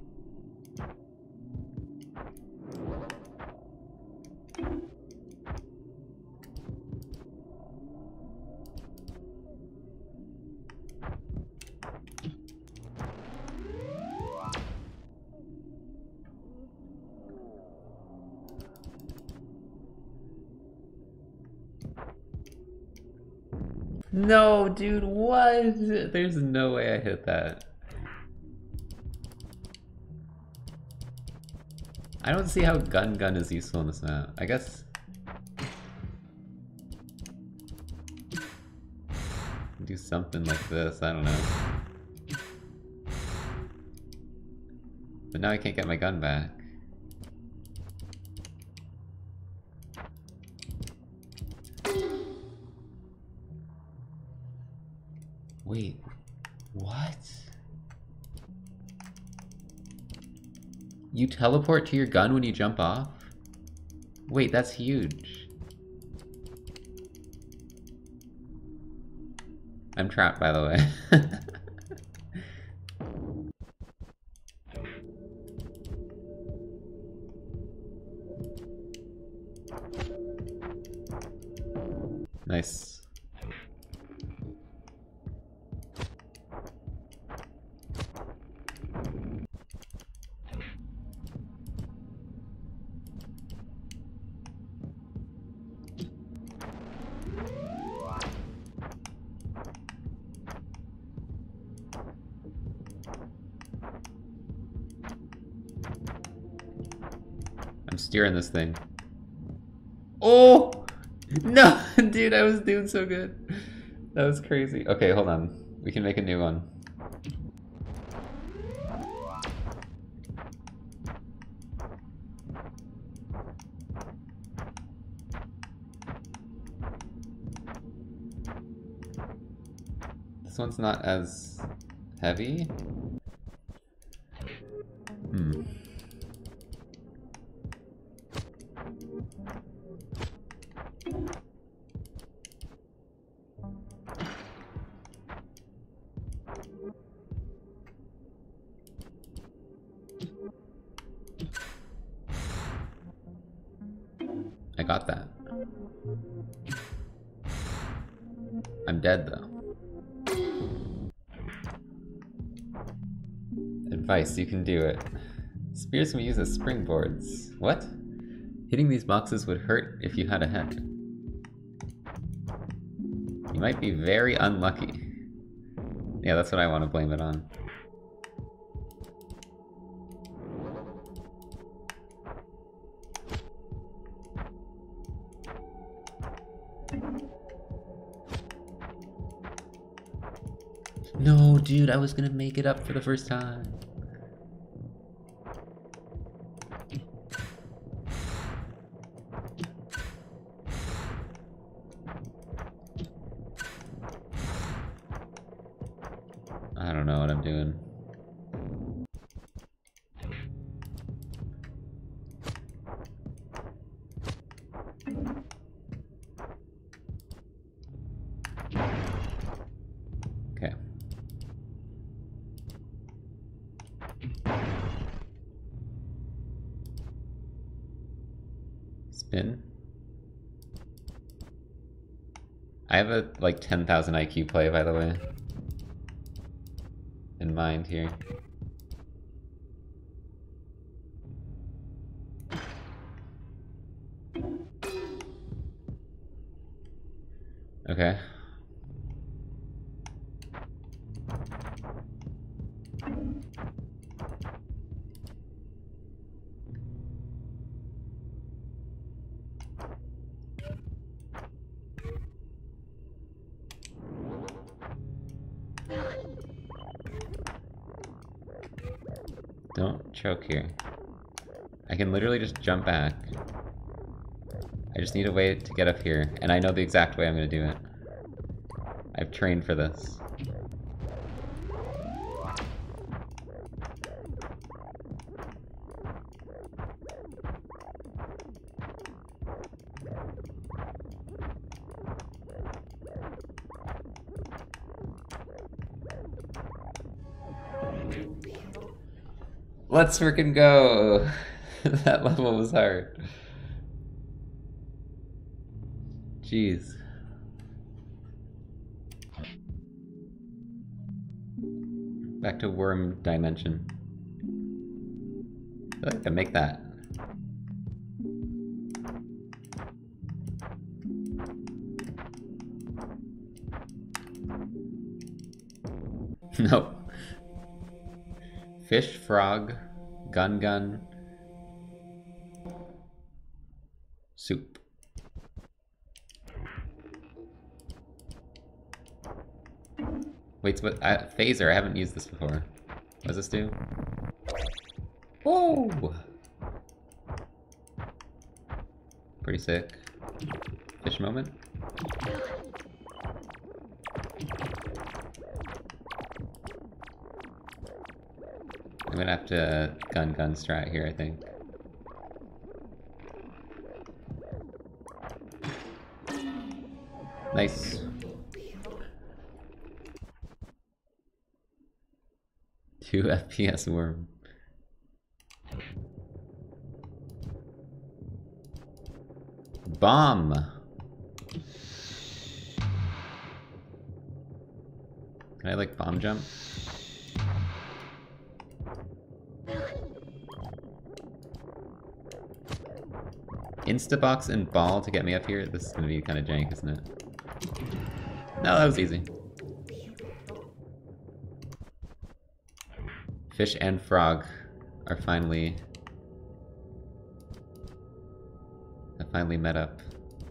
No, dude, what? There's no way I hit that. I don't see how gun is useful in this map. I guess... do something like this, I don't know. But now I can't get my gun back. You teleport to your gun when you jump off? Wait, that's huge. I'm trapped, by the way. Nice. I'm steering this thing. Oh! No! Dude, I was doing so good. That was crazy. Okay, hold on. We can make a new one. This one's not as heavy. I got that. I'm dead though. Advice, you can do it. Spears can be used as springboards. What? Hitting these boxes would hurt if you had a head. You might be very unlucky. Yeah, that's what I want to blame it on. No, dude, I was gonna make it up for the first time. I don't know what I'm doing. Okay. Spin. I have a like 10,000 IQ play, by the way, in mind here. Okay. Don't choke here. I can literally just jump back. I just need a way to get up here, and I know the exact way I'm gonna do it. I've trained for this. Let's frickin' go! That level was hard. Jeez. Back to worm dimension. I feel like I can make that. Nope. Fish, frog, gun, soup. Wait, what? Phaser, I haven't used this before. What does this do? Whoa! Pretty sick. Fish moment. I'm gonna have to gun strat here, I think. Nice. 2 FPS worm. Bomb! Can I like bomb jump? Instabox and ball to get me up here? This is gonna be kind of jank, isn't it? No, that was easy. Fish and frog are finally met up.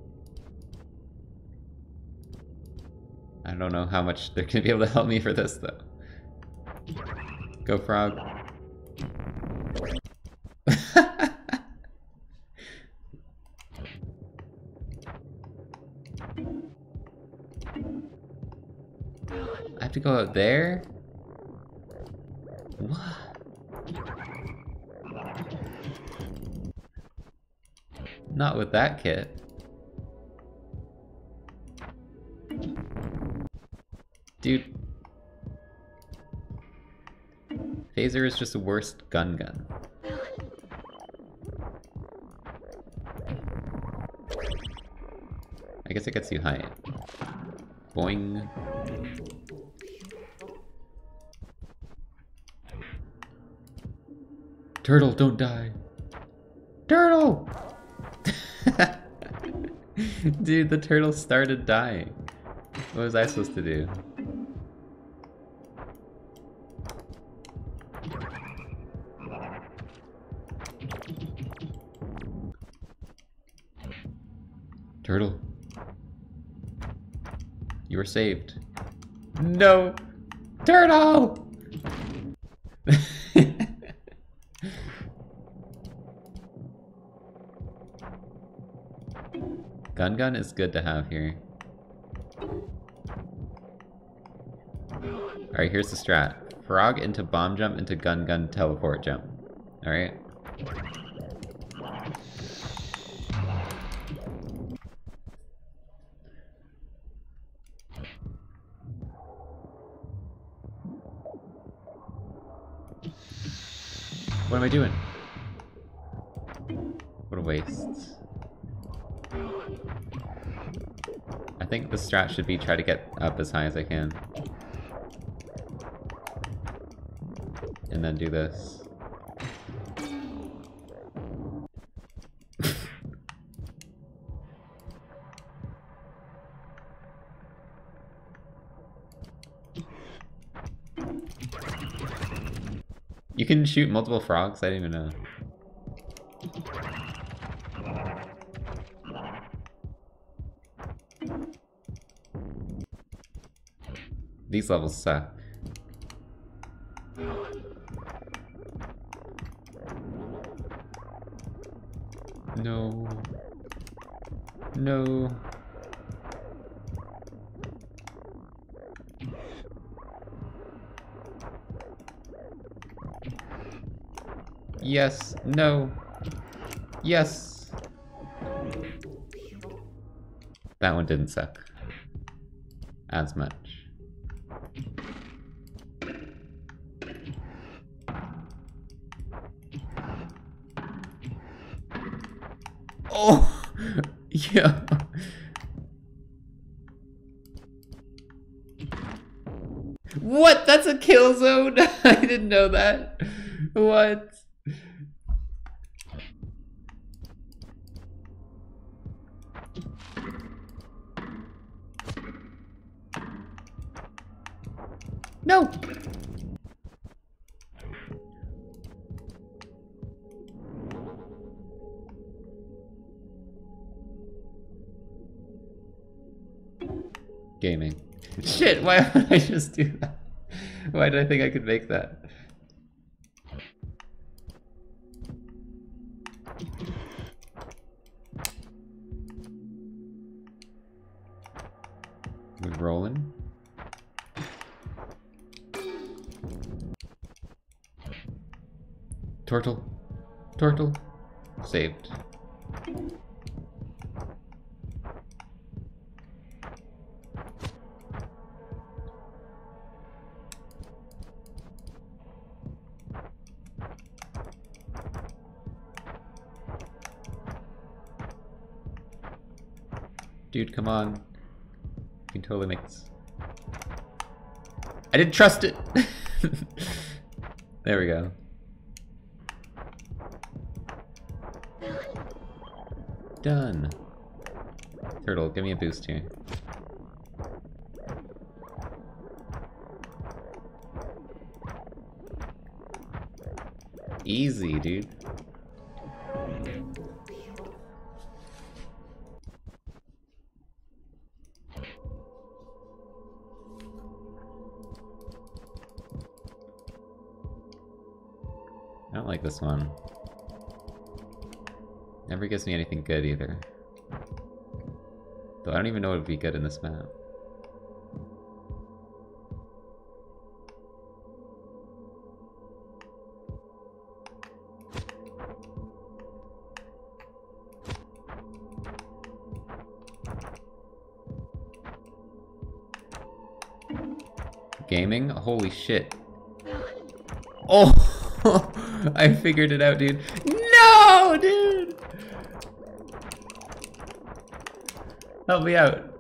I don't know how much they're gonna be able to help me for this though. Go frog. I have to go out there? What? Not with that kit. Dude. Phaser is just the worst gun. I guess it gets you height. Boing. Turtle, don't die. Turtle! Dude, the turtle started dying. What was I supposed to do? Turtle. You were saved. No! Turtle! Gun is good to have here. Alright, here's the strat. Frog into bomb jump into gun teleport jump. Alright? What am I doing? What a waste. I think the strat should be try to get up as high as I can. And then do this. You can shoot multiple frogs? I didn't even know. These levels suck. No. No. Yes. No. Yes. That one didn't suck as much. Oh, yeah. What? That's a kill zone? I didn't know that. What? No. Gaming. Shit, why would I just do that? Why did I think I could make that? We're rolling. Turtle. Turtle. Saved. Dude, come on. You can totally make this. I didn't trust it! There we go. Done. Turtle, give me a boost here. Easy, dude. I don't like this one. Never gives me anything good either. Though I don't even know what would be good in this map. Gaming? Holy shit. Oh! I figured it out, dude. No, dude! Help me out.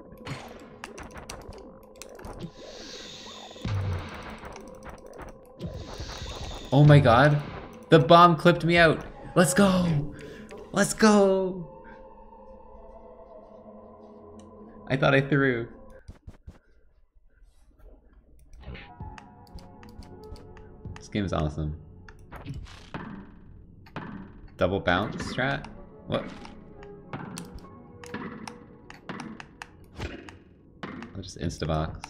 Oh my god. The bomb clipped me out. Let's go! Let's go! I thought I threw. This game is awesome. Double bounce strat? What? I'll just instabox.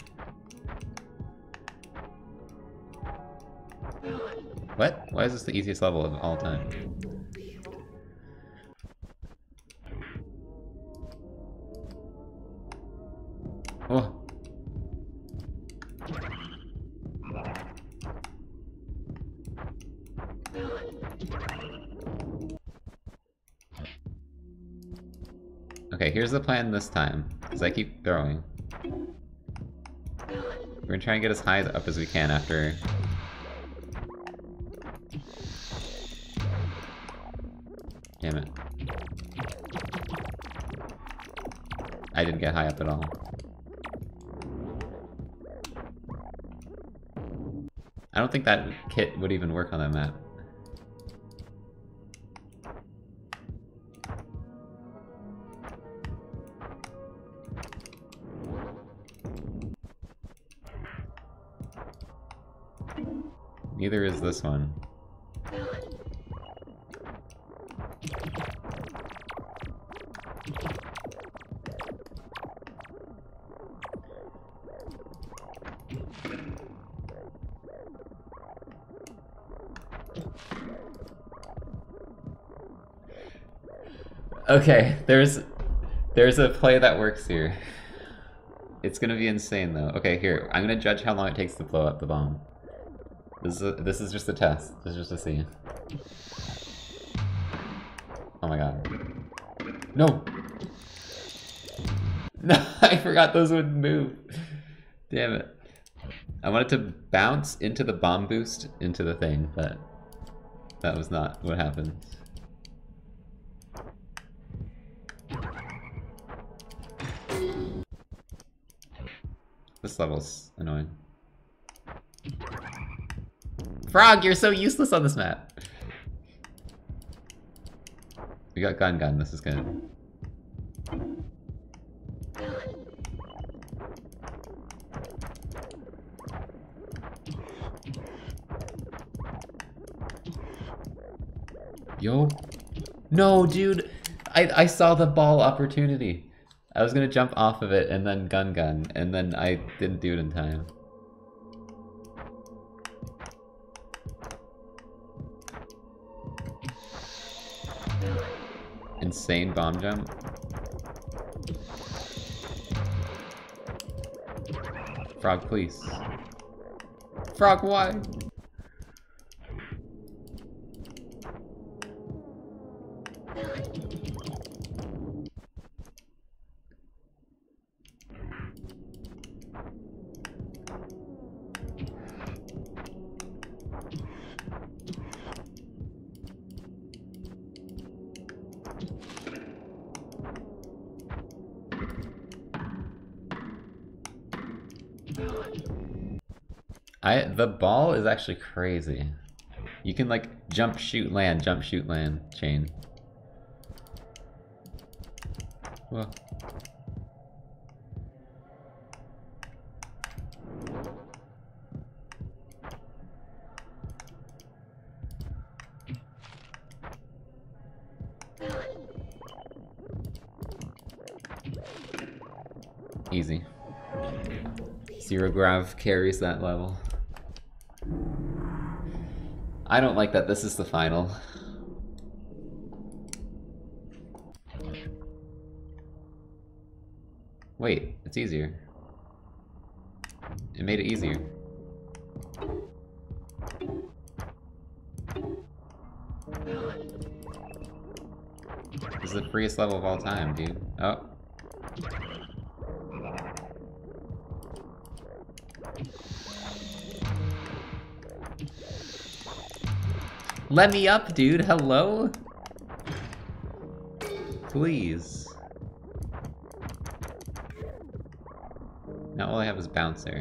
What? Why is this the easiest level of all time? Oh. Okay, here's the plan this time, because I keep throwing. We're gonna try and get as high up as we can after... Damn it. I didn't get high up at all. I don't think that kit would even work on that map. Neither is this one. Okay, there's a play that works here. It's gonna be insane though. Okay, here, I'm gonna judge how long it takes to blow up the bomb. This is just a test. This is just to see. Oh my god. No! No, I forgot those would move. Damn it. I wanted to bounce into the bomb boost into the thing, but that was not what happened. This level's annoying. Frog, you're so useless on this map! We got gun, this is good. Yo. No, dude! I saw the ball opportunity. I was gonna jump off of it and then gun, and then I didn't do it in time. Insane bomb jump. Frog, please. Frog, why? The ball is actually crazy. You can like jump, shoot, land, chain. Whoa. Easy. Zero Grav carries that level. I don't like that this is the final. Wait, it's easier. It made it easier. This is the freest level of all time, dude. Oh. Let me up, dude. Hello? Please. Now all I have is Bouncer.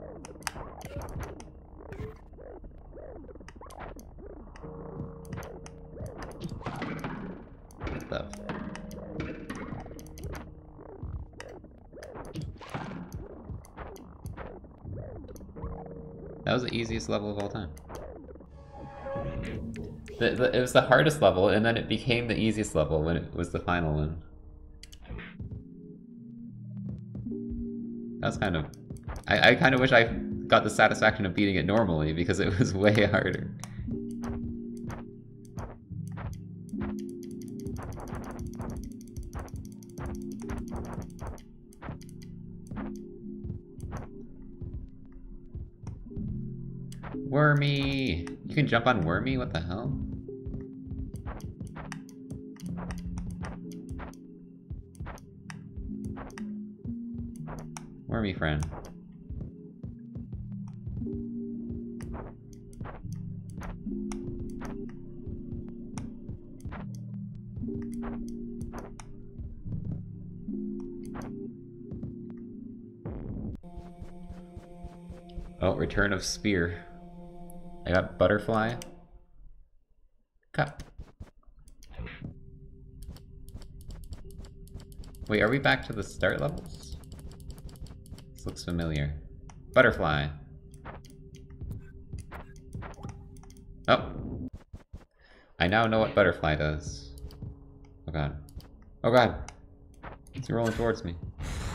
What the? That was the easiest level of all time. It was the hardest level, and then it became the easiest level when it was the final one. That was kind of... I kind of wish I got the satisfaction of beating it normally, because it was way harder. Wormy! You can jump on Wormy? What the hell? Wormy friend. Oh, Return of Spear. I got Butterfly. Cup. Wait, are we back to the start levels? This looks familiar. Butterfly. Oh. I now know what Butterfly does. Oh god. Oh god. It's rolling towards me.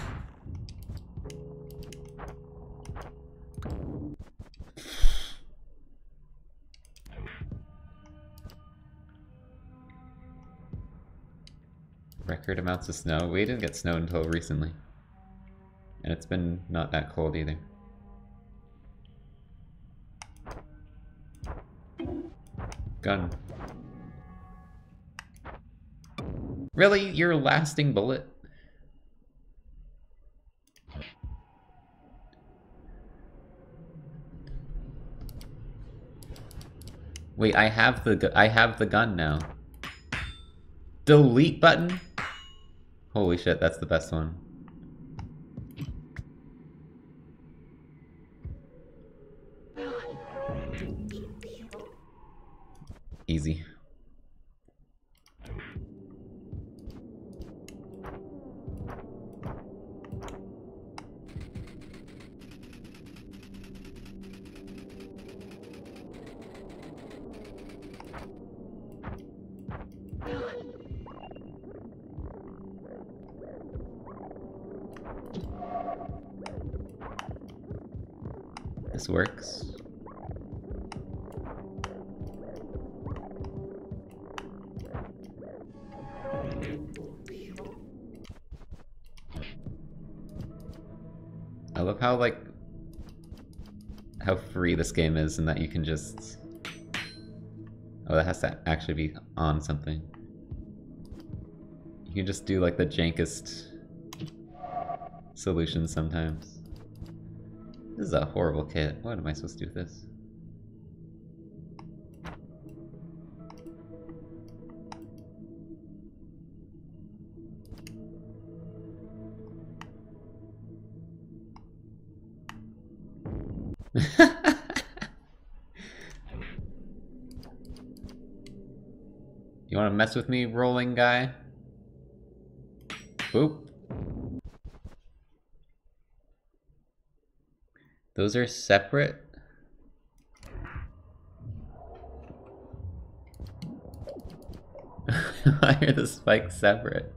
Record amounts of snow. We didn't get snow until recently. And it's been not that cold either. Gun. Really? Your lasting bullet? Wait, I have the gun now. Delete button? Holy shit, that's the best one. Easy. This works. I love how, like, how free this game is and that you can just... Oh, that has to actually be on something. can just do like the jankest solutions sometimes. This is a horrible kit. What am I supposed to do with this? You wanna mess with me, rolling guy? Boop. Those are separate? Why are the spikes separate?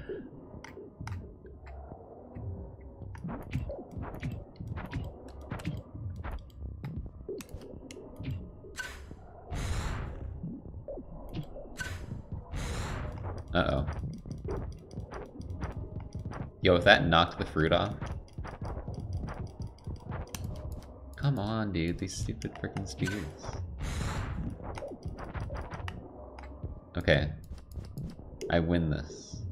Uh-oh. Yo, if that knocked the fruit off... Come on, dude, these stupid freaking speeds. Okay. I win this.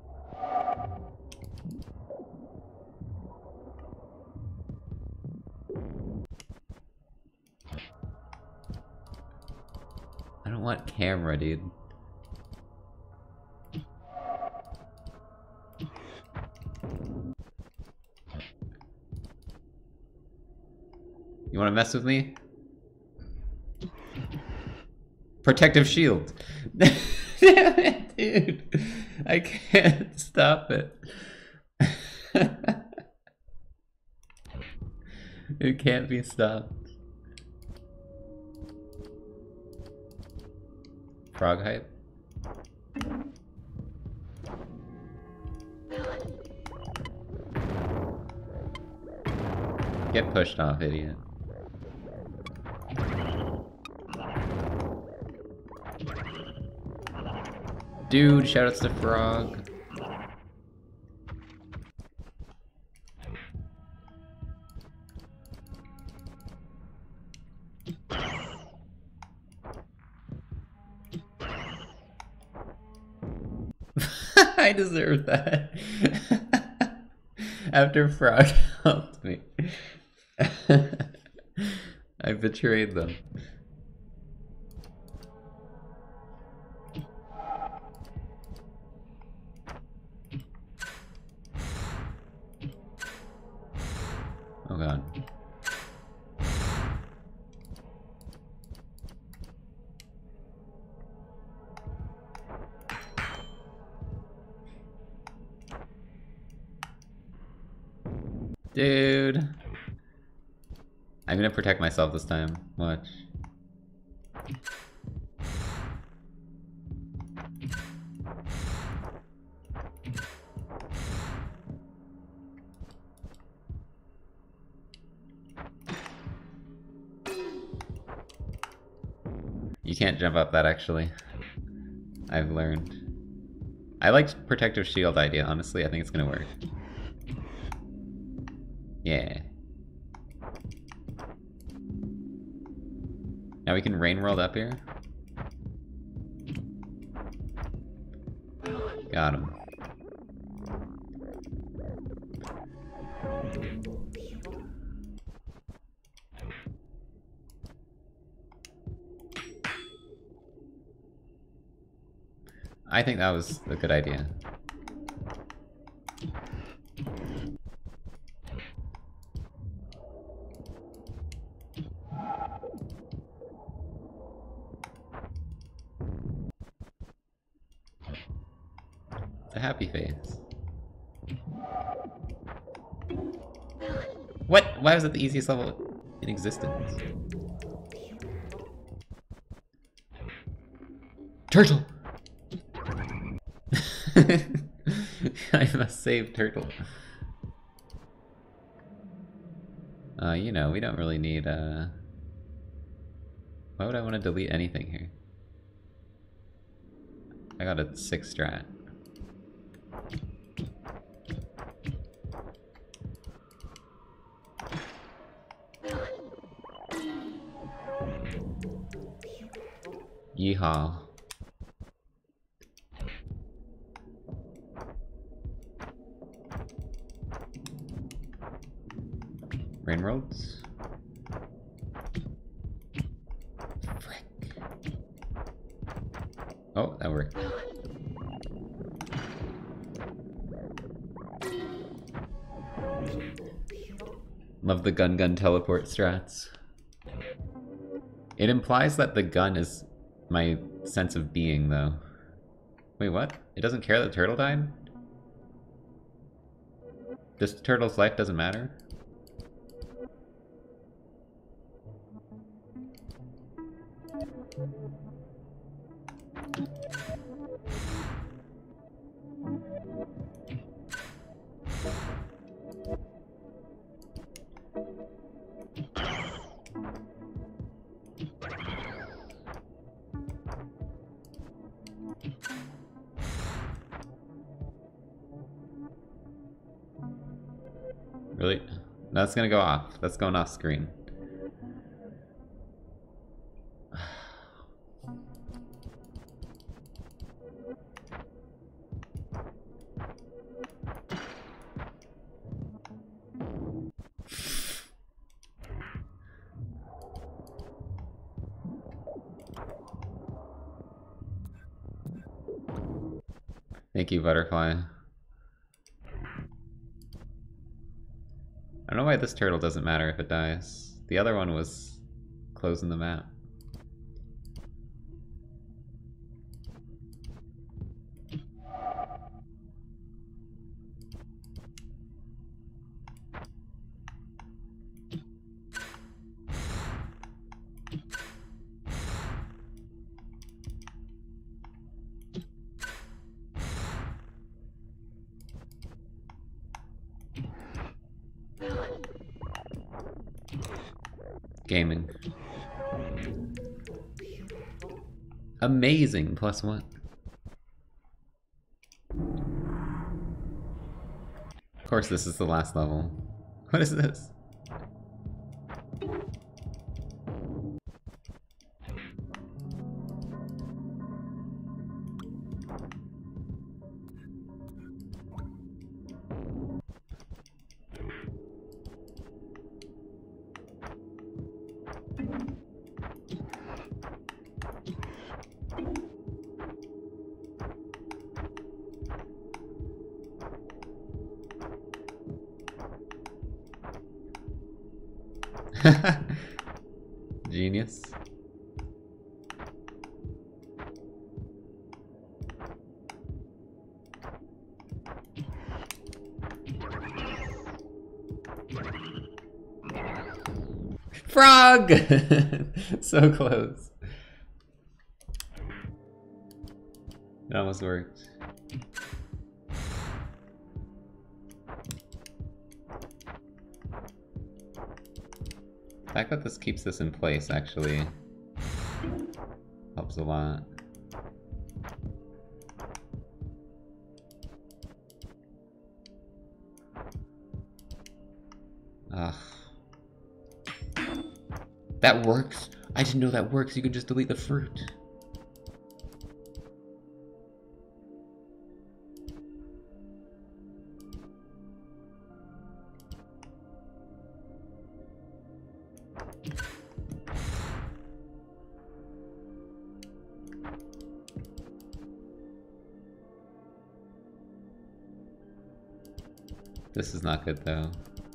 I don't want camera, dude. You wanna mess with me? Protective shield! Damn it, dude! I can't stop it. It can't be stopped. Frog hype? Get pushed off, idiot. Dude, shoutouts to Frog. I deserve that. After Frog helped me. I betrayed them. Oh god. Dude. I'm gonna protect myself this time. Watch. You can't jump up that, actually. I've learned. I liked protective shield idea, honestly. I think it's gonna work. Yeah. Now we can rain world up here. Got him. I think that was a good idea. A happy face. What? Why was it the easiest level in existence? Turtle! I must save Turtle. You know, we don't really need, Why would I want to delete anything here? I got a 6 strat. Yeehaw. Rain worlds. Frick. Oh, that worked. Love the gun teleport strats. It implies that the gun is my sense of being, though. Wait, what? It doesn't care that the turtle died? This turtle's life doesn't matter? Really? That's gonna go off. That's going off screen. Thank you, Butterfly. I don't know why this turtle doesn't matter if it dies. The other one was closing the map. Gaming. Amazing, +1. Of course this is the last level. What is this? Genius. Frog! So close. It almost worked. The fact that this keeps this in place actually helps a lot. Ugh. That works? I didn't know that works. You can just delete the fruit. This is not good though.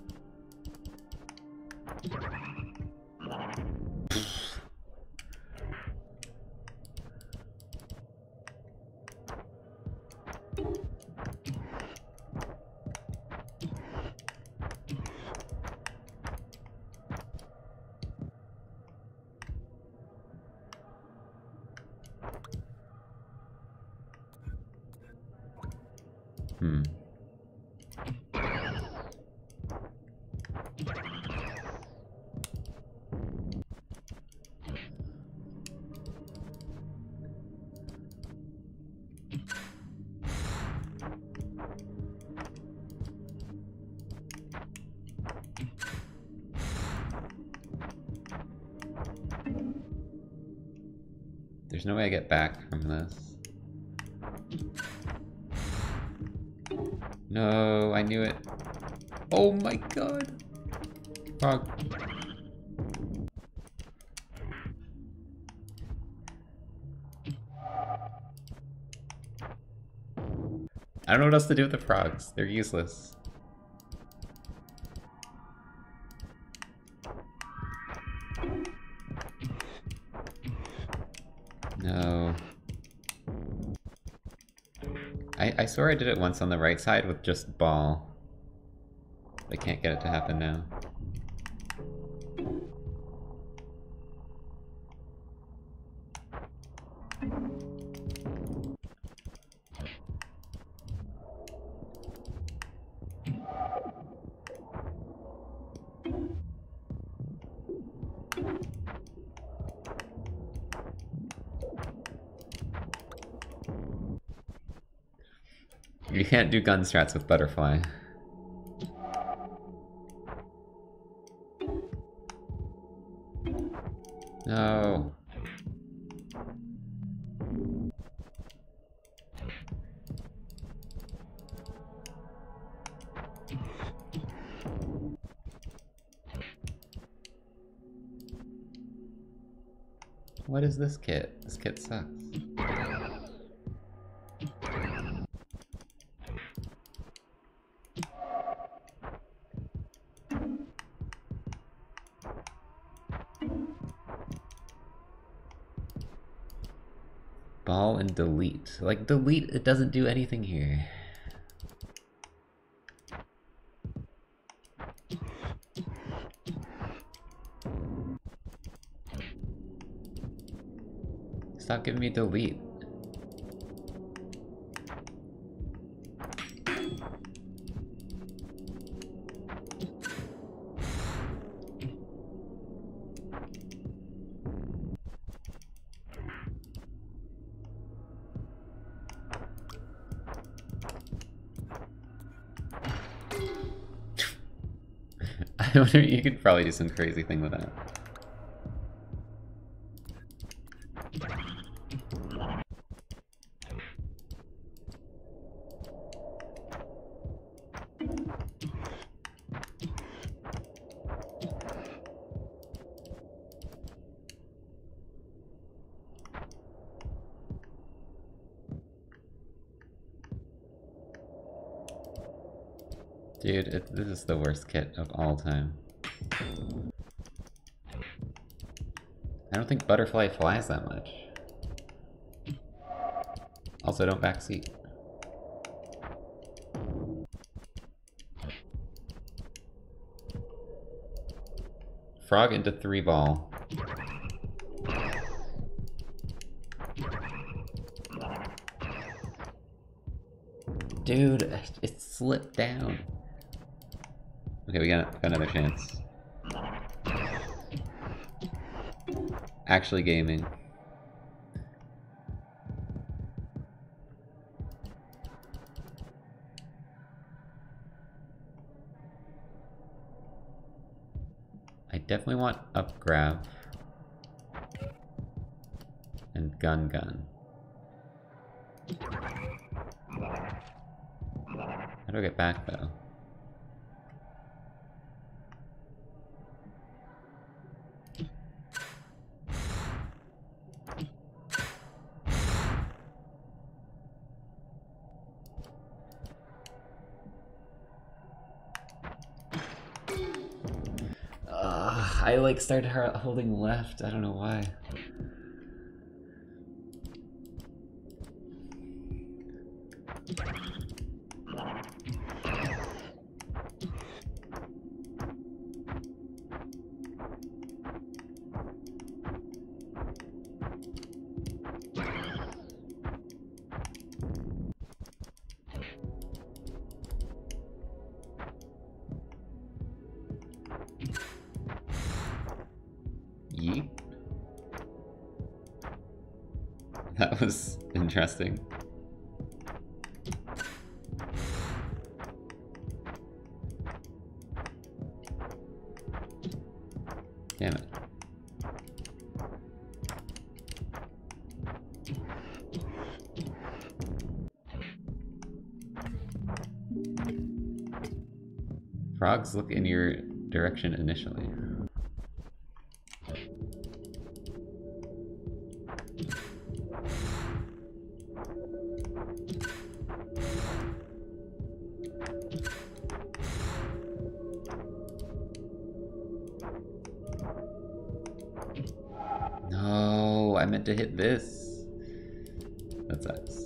There's no way I get back from this. No, I knew it. Oh my god. Frog. I don't know what else to do with the frogs. They're useless. No. I swear I did it once on the right side with just ball. I can't get it to happen now. You can't do gun strats with butterfly. No. What is this kit? This kit sucks. Ball and delete. Like, delete, it doesn't do anything here. Stop giving me delete. I wonder, you could probably do some crazy thing with that. Dude, this is the worst kit of all time. I don't think butterfly flies that much. Also, don't backseat. Frog into 3 ball. Dude, it slipped down. Okay, we got another chance. Actually gaming. I definitely want up grab. And gun. How do I get back though? I like started holding left. I don't know why. Yeet. That was interesting. Damn it. Frogs look in your direction initially. No, I meant to hit this. That sucks.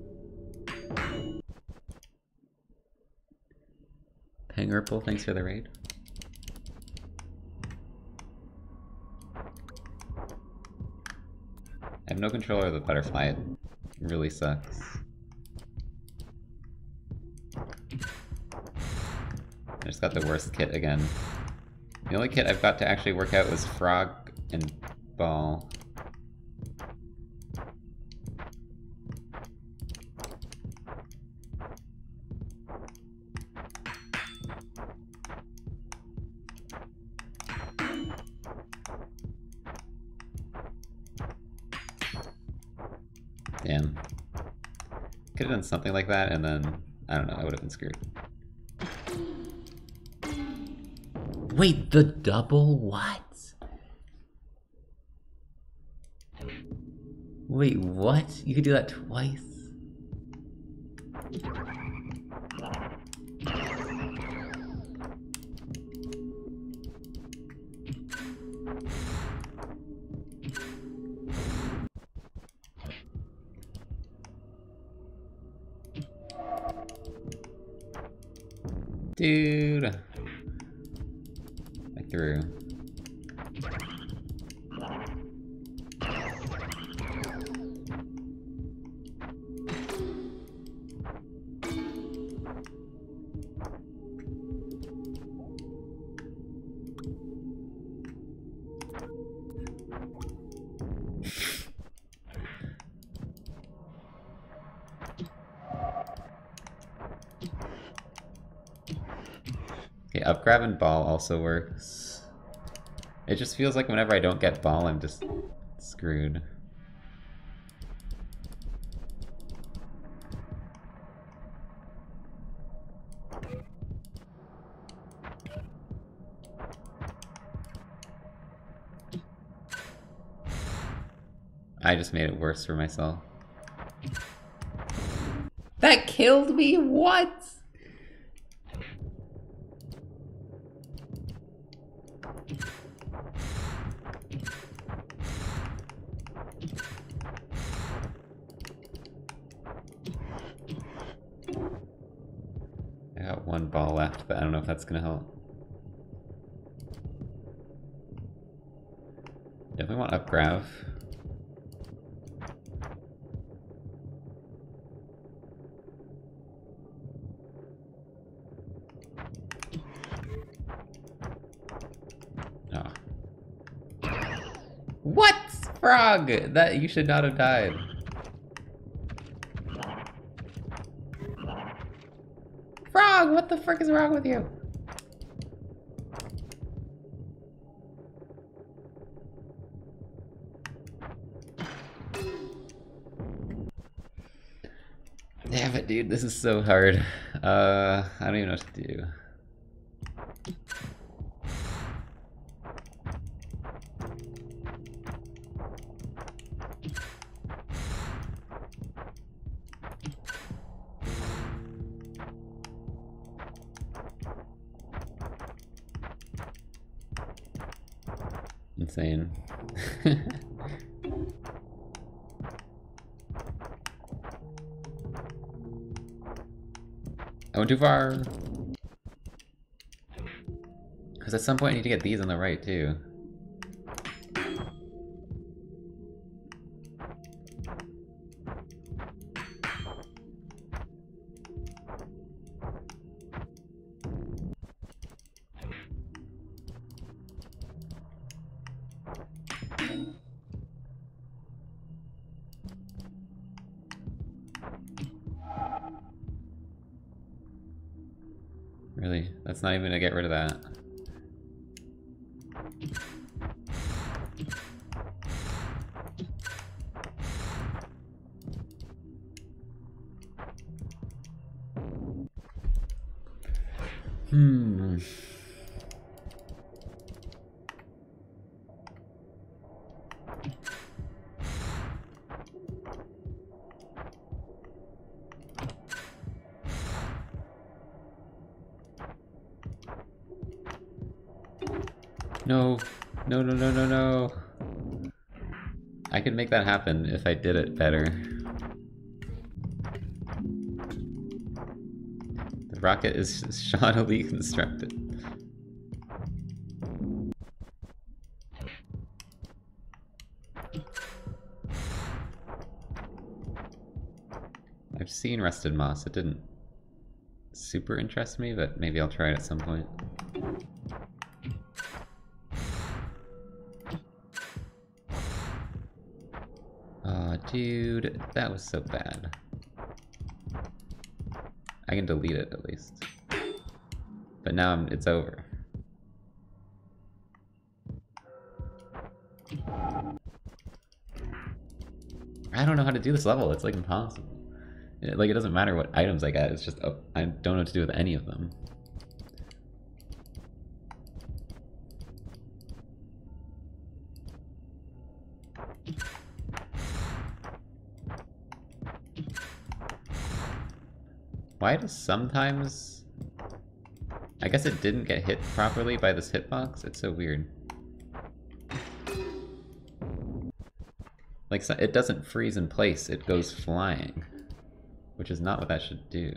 Pangurple, thanks for the raid. I have no control over the butterfly, it really sucks. I just got the worst kit again. The only kit I've got to actually work out was Frog and Ball. Damn. Could have done something like that, and then, I don't know, I would have been screwed. Wait, the double what? Wait, what? You could do that twice? Dude. I threw. Okay, up grab and ball also works. It just feels like whenever I don't get ball, I'm just screwed. I just made it worse for myself. That killed me? What? I got one ball left, but I don't know if that's gonna help. Definitely want up grab. What? Frog! That you should not have died. Frog, what the frick is wrong with you? Damn it, dude, this is so hard. I don't even know what to do. Insane. I went too far. Because at some point I need to get these on the right too. Really? That's not even gonna get rid of that. No. No, no, no, no, no. I could make that happen if I did it better. The rocket is shoddily constructed. I've seen Rusted Moss. It didn't super interest me, but maybe I'll try it at some point. Aw, dude, that was so bad. I can delete it at least. But now it's over. I don't know how to do this level. It's like impossible. Like, it doesn't matter what items I get. It's just, oh, I don't know what to do with any of them. Why does sometimes... I guess it didn't get hit properly by this hitbox? It's so weird. Like, so it doesn't freeze in place, it goes flying. Which is not what that should do.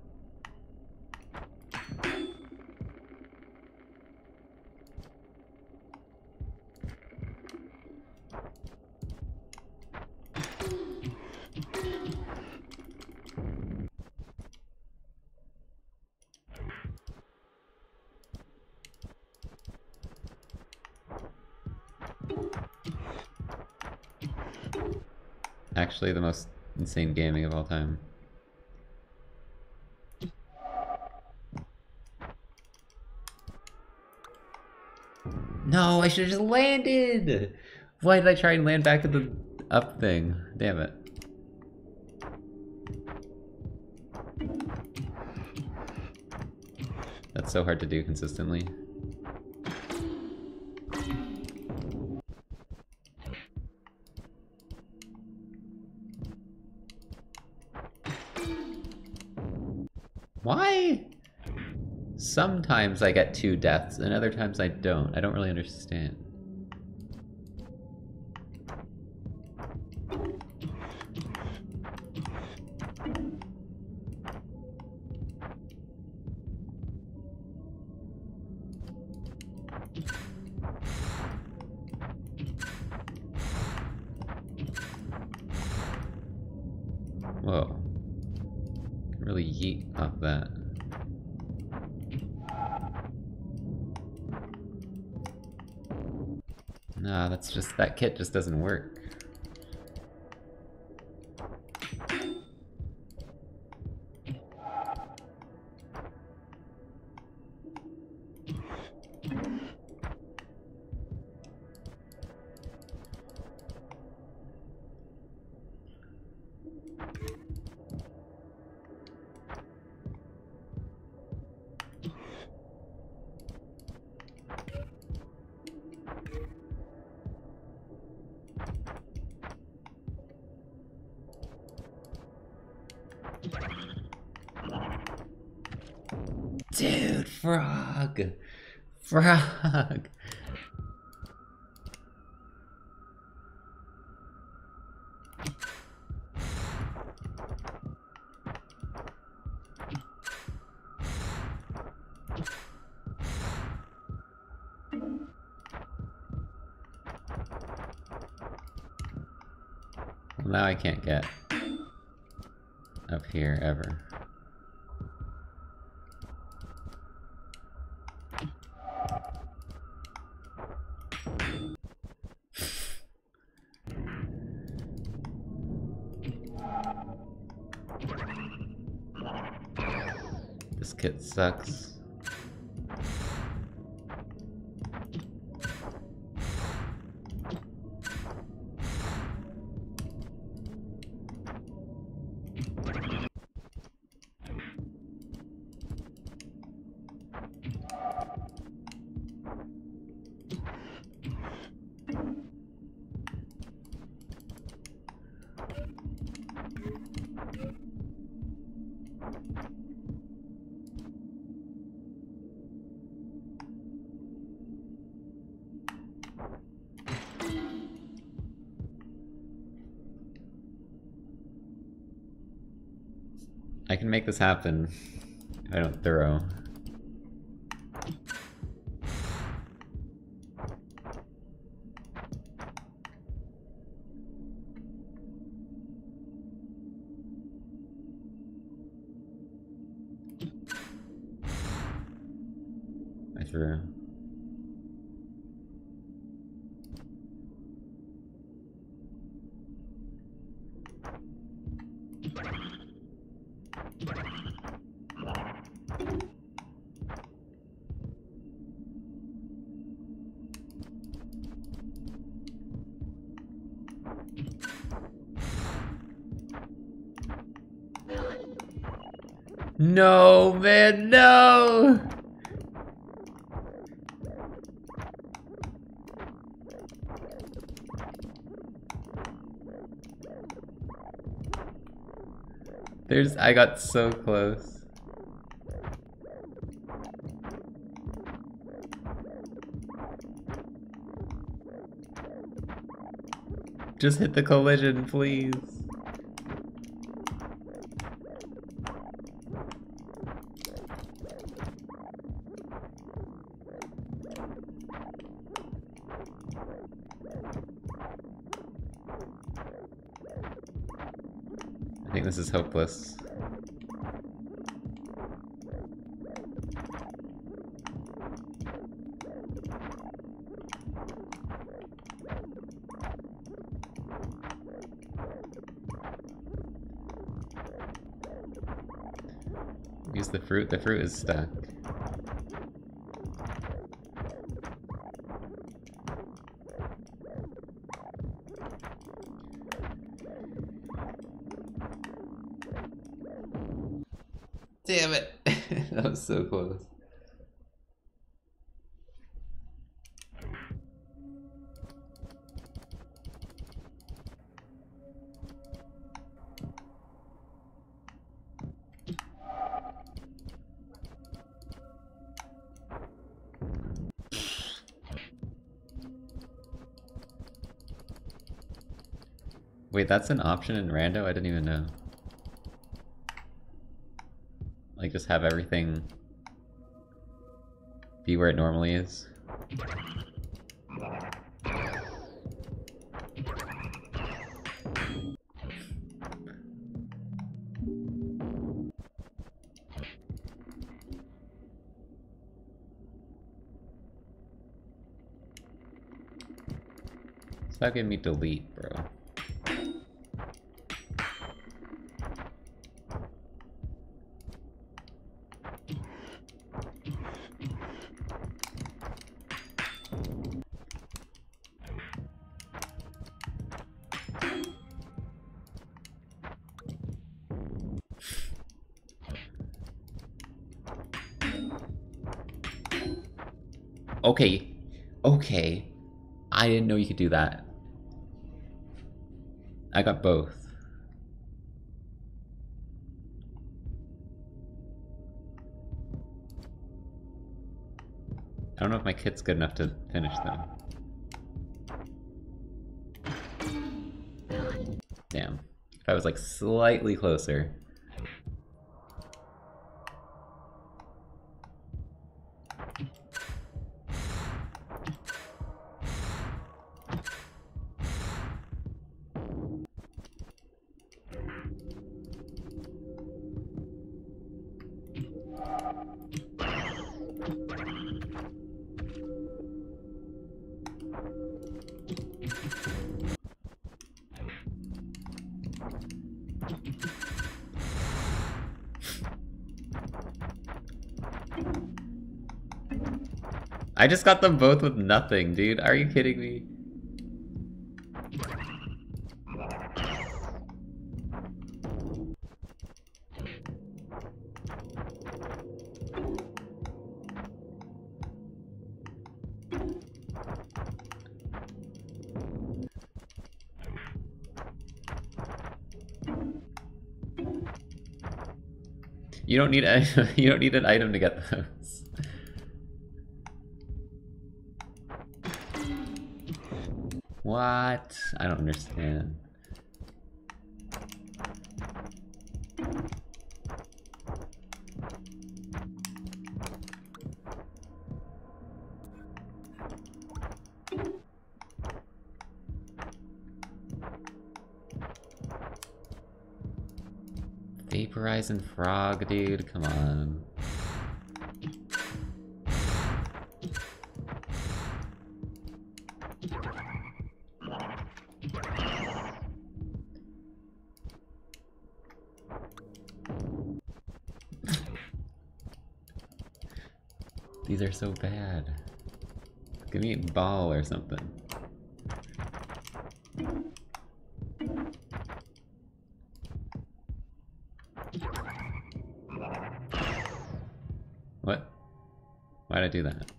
Actually, the most insane gaming of all time. No, I should have just landed! Why did I try and land back to the up thing? Damn it. That's so hard to do consistently. Why? Sometimes I get 2 deaths, and other times I don't. I don't really understand. Whoa. Really yeet off that. Nah, that's just, that kit just doesn't work. Dude, frog! Frog! Well, now I can't get up here ever. This kit sucks. I can make this happen if I don't throw. I threw. No, man, no! I got so close. Just hit the collision, please. I think this is hopeless. Use the fruit. The fruit is stuck. Damn it! That was so close. Wait, that's an option in Rando? I didn't even know. Like, just have everything be where it normally is. Stop giving me delete, bro. Okay. Okay. I didn't know you could do that. I got both. I don't know if my kit's good enough to finish them. Damn. If I was like slightly closer. I just got them both with nothing, dude. Are you kidding me? You don't need you don't need an item to get those. What? I don't understand. Vaporizing frog, dude, come on. These are so bad. Give me a ball or something. What? Why'd I do that?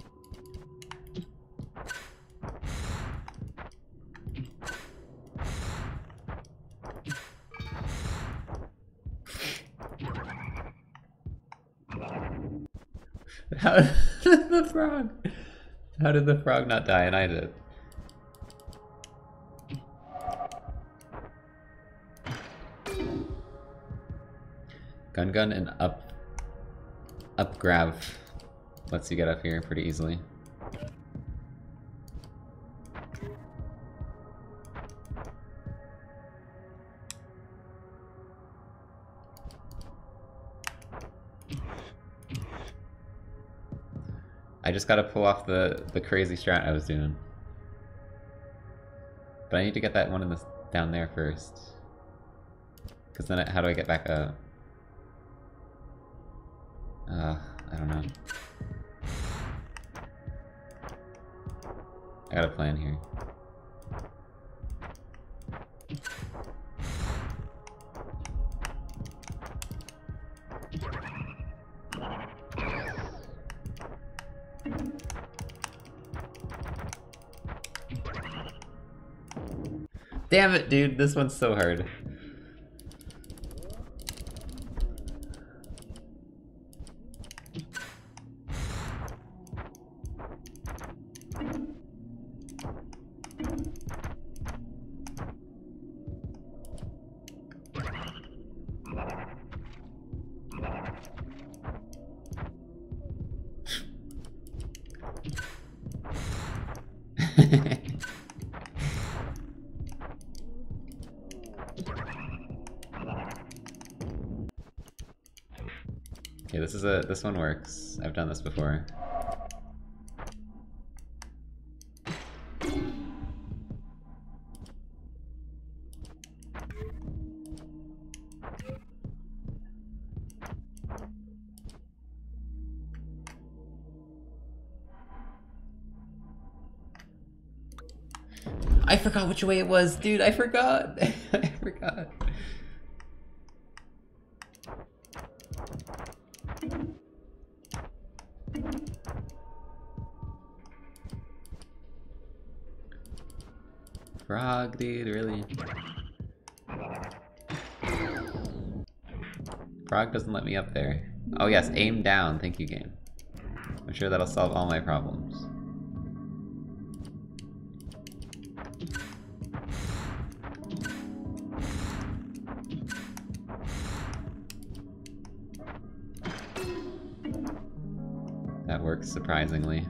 How did the frog? How did the frog not die and I did? Gun and up grab lets you get up here pretty easily. I just gotta pull off the crazy strat I was doing. But I need to get that one in the down there first. Cause then how do I get back up? I don't know. I got a plan here. Damn it, dude, this one's so hard. Okay, this one works. I've done this before. I forgot which way it was, dude. I forgot. I forgot. Frog, dude, really? Frog doesn't let me up there. Oh yes, aim down. Thank you, game. I'm sure that'll solve all my problems. That works surprisingly.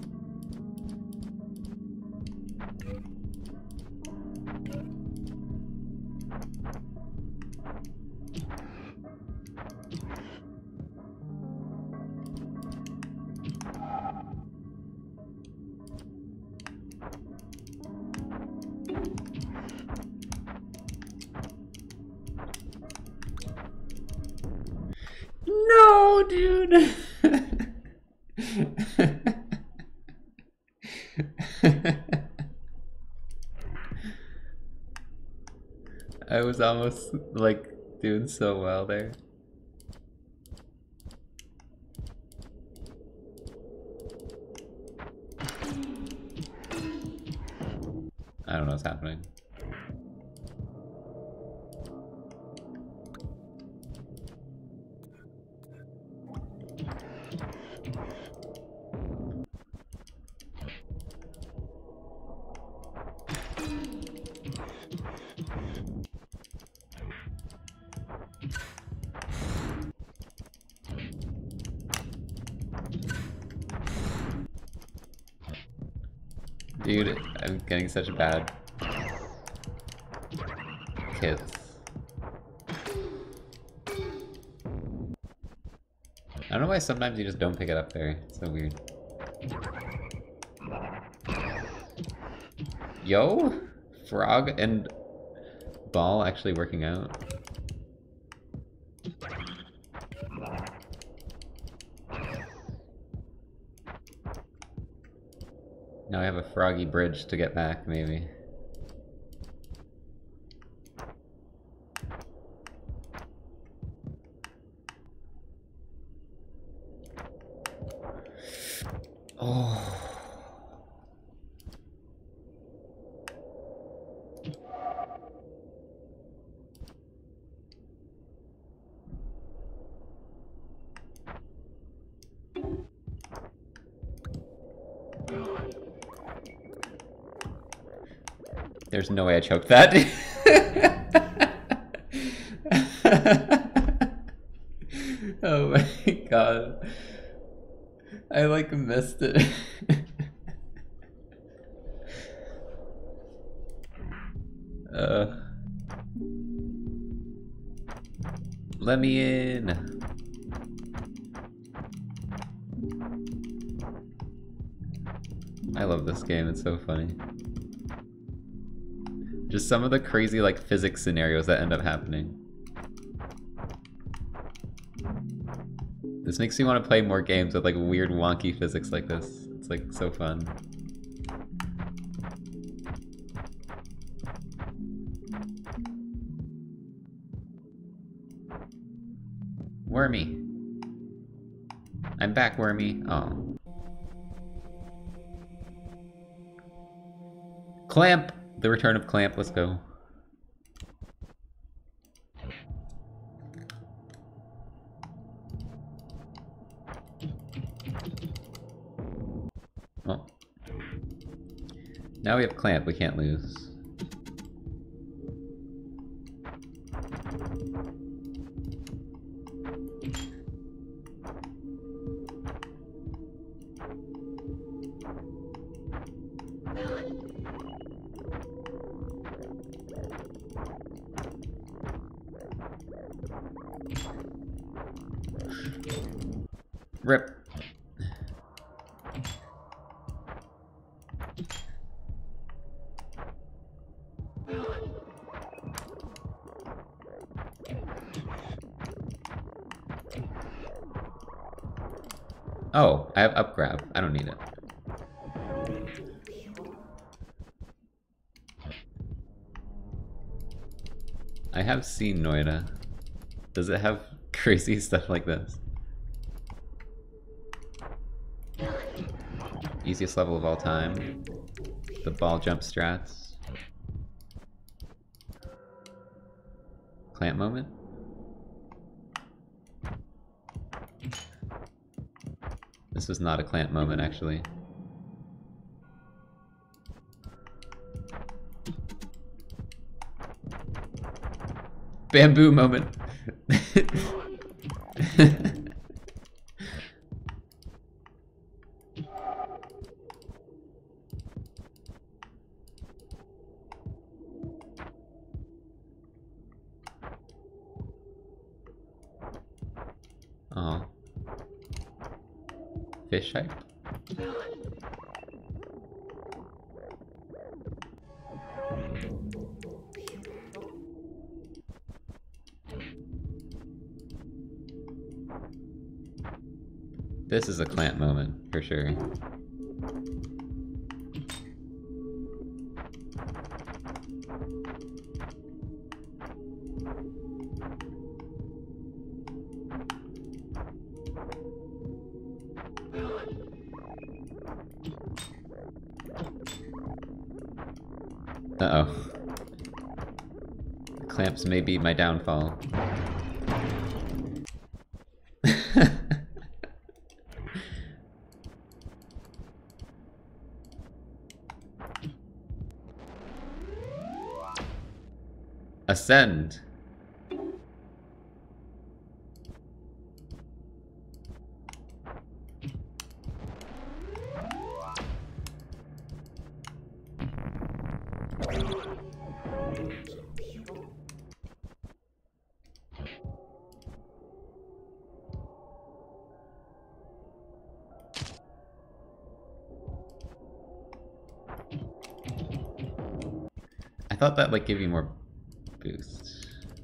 No, dude. I was almost like doing so well there. I don't know what's happening. Dude, I'm getting such bad kits. I don't know why sometimes you just don't pick it up there. It's so weird. Yo! Frog and ball actually working out. Now I have a froggy bridge to get back, maybe. Oh. There's no way I choked that. Oh my god. I like missed it. Let me in. I love this game, it's so funny. Just some of the crazy like physics scenarios that end up happening. This makes me want to play more games with like weird wonky physics like this. It's like so fun. Wormy. I'm back, Wormy. Oh. Clamp! The return of Clamp, let's go. Oh. Now we have Clamp, we can't lose. Rip. Oh, I have up grab. I don't need it. I have seen Noida. Does it have crazy stuff like this? Easiest level of all time. The ball jump strats. Clamp moment. This was not a clamp moment, actually. Bamboo moment. Oh. Fish hype? This is a clamp moment, for sure. Uh-oh. Clamps may be my downfall. Ascend. thought that like gave you more boost.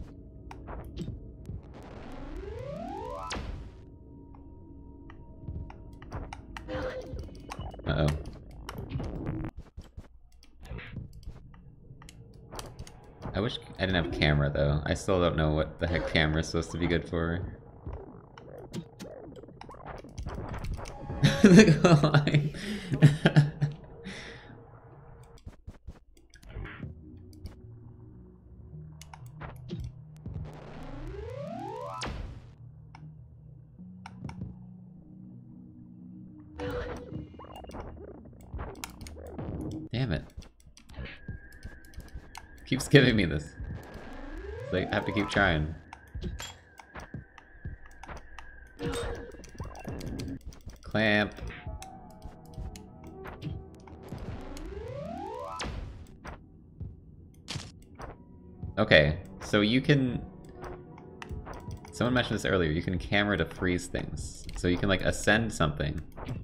Uh-oh. I wish I didn't have camera though. I still don't know what the heck camera is supposed to be good for. The line. Damn it. Keeps giving me this. It's like, I have to keep trying. Clamp. Okay, so you can... Someone mentioned this earlier, you can camera to freeze things. So you can like ascend something.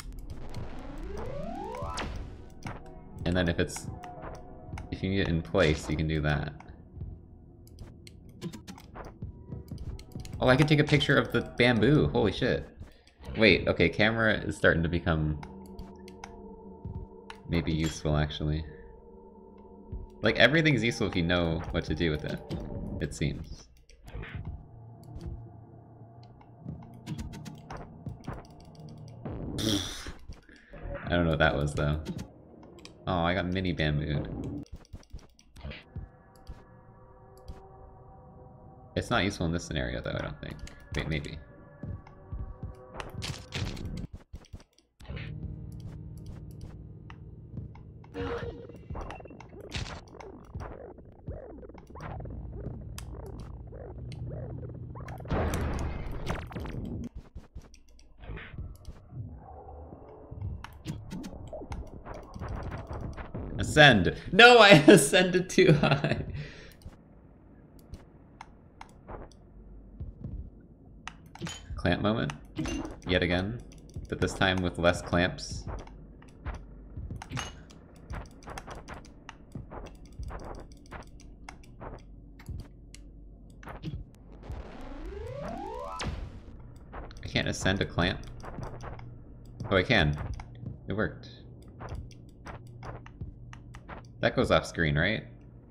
And then if you need it in place, you can do that. Oh, I can take a picture of the bamboo. Holy shit. Wait, okay, camera is starting to become maybe useful, actually. Like, everything's useful if you know what to do with it, it seems. I don't know what that was, though. Oh, I got mini bambooed. It's not useful in this scenario, though, I don't think. Wait, maybe. Ascend! No, I ascended too high! Clamp moment? Yet again? But this time with less clamps? I can't ascend a clamp? Oh, I can. It worked. That goes off screen, right?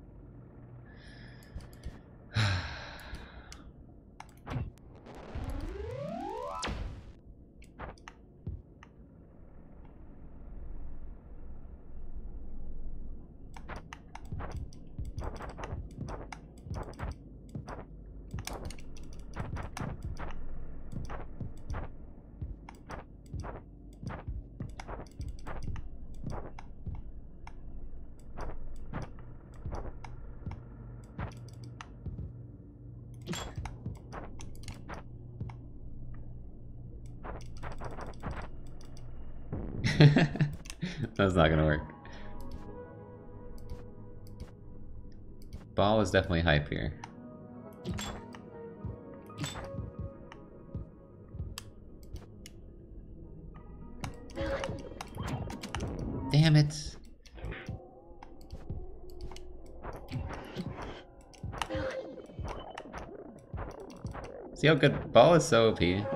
That's not gonna work. Ball is definitely hype here. Damn it! See how good ball is so OP.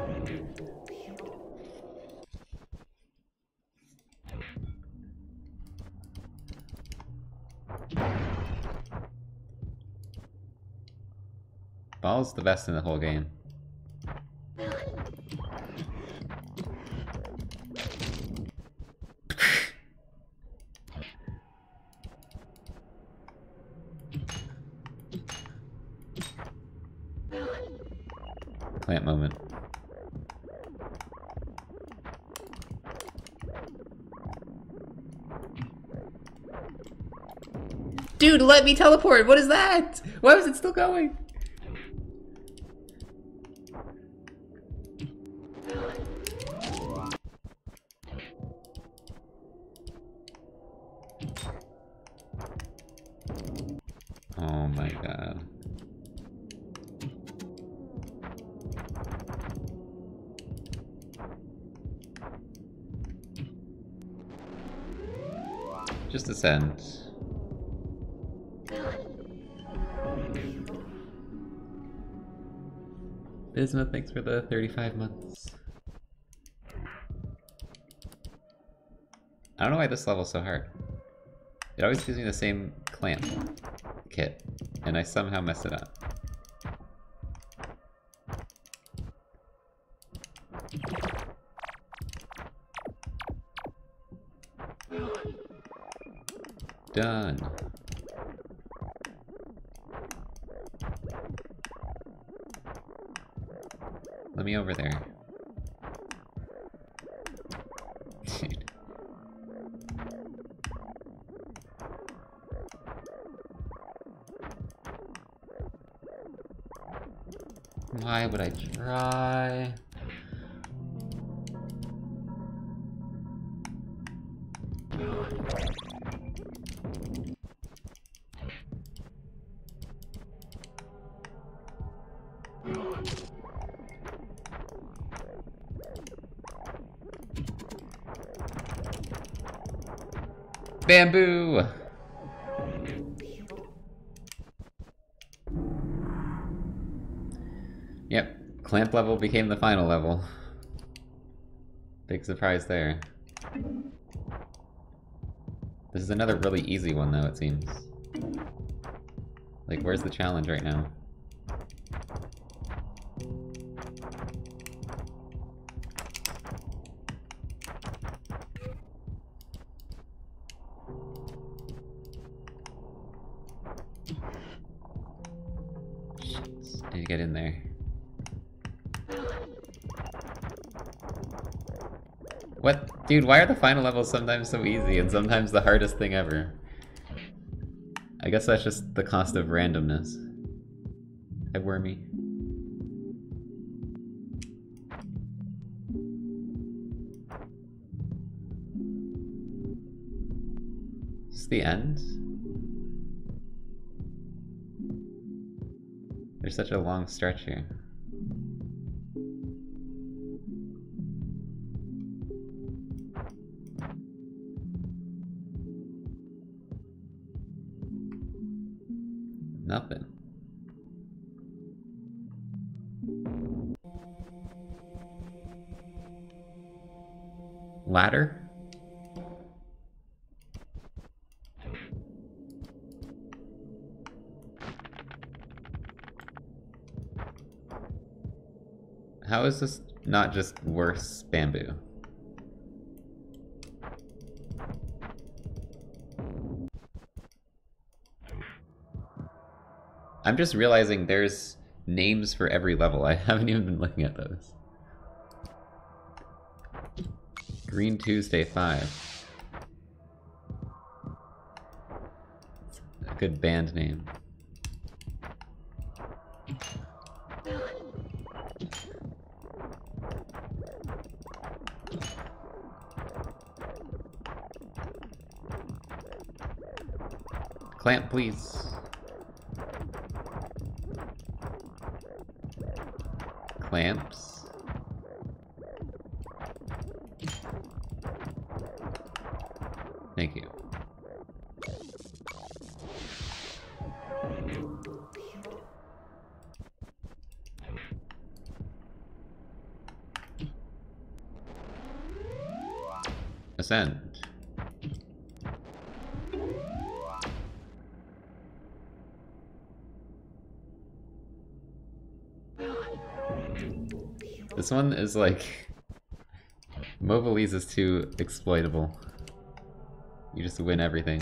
Ball's the best in the whole game. Clamp moment. Dude, let me teleport! What is that? Why was it still going? Oh my god. Just ascend. Bismuth, thanks for the 35 months. I don't know why this level's so hard. It always gives me the same clamp kit, and I somehow mess it up. Done. Let me over there. Dude. Why would I try? Bamboo! Yep, clamp level became the final level. Big surprise there. This is another really easy one though, it seems. Like, where's the challenge right now? Shit, need to get in there. What? Dude, why are the final levels sometimes so easy and sometimes the hardest thing ever? I guess that's just the cost of randomness. Hi, Wormy. Is this the end? There's such a long stretch here. Nothing. Ladder? How is this not just worse bamboo? I'm just realizing there's names for every level. I haven't even been looking at those. Green Tuesday 5. A good band name. Clamp, please. Clamps. Thank you. Ascend. This one is like... Mobilese is too exploitable. You just win everything.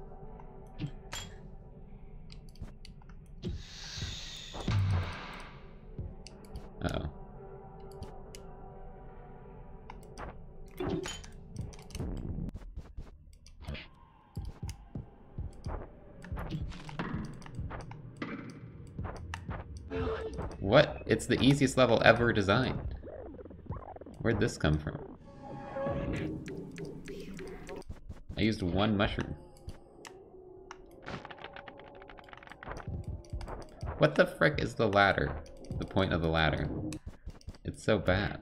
Uh-oh. What? It's the easiest level ever designed. Where'd this come from? I used one mushroom. What the frick is the ladder? The point of the ladder. It's so bad.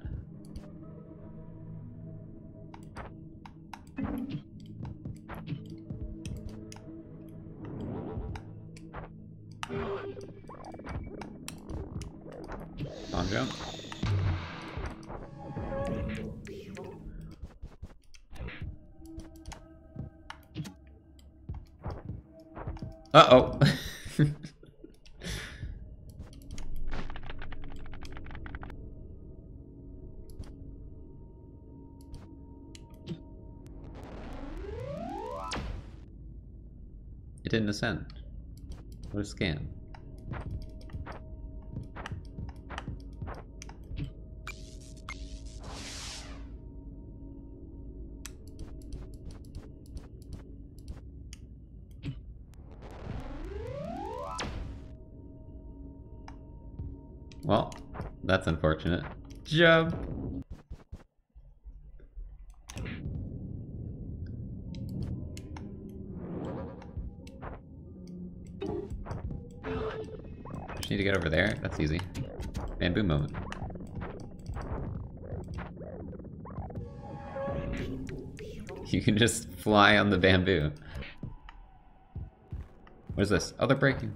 Long jump. Uh-oh! It didn't ascend. What a scam. Well, that's unfortunate. Jump! Just need to get over there. That's easy. Bamboo moment. You can just fly on the bamboo. What is this? Oh, they're breaking.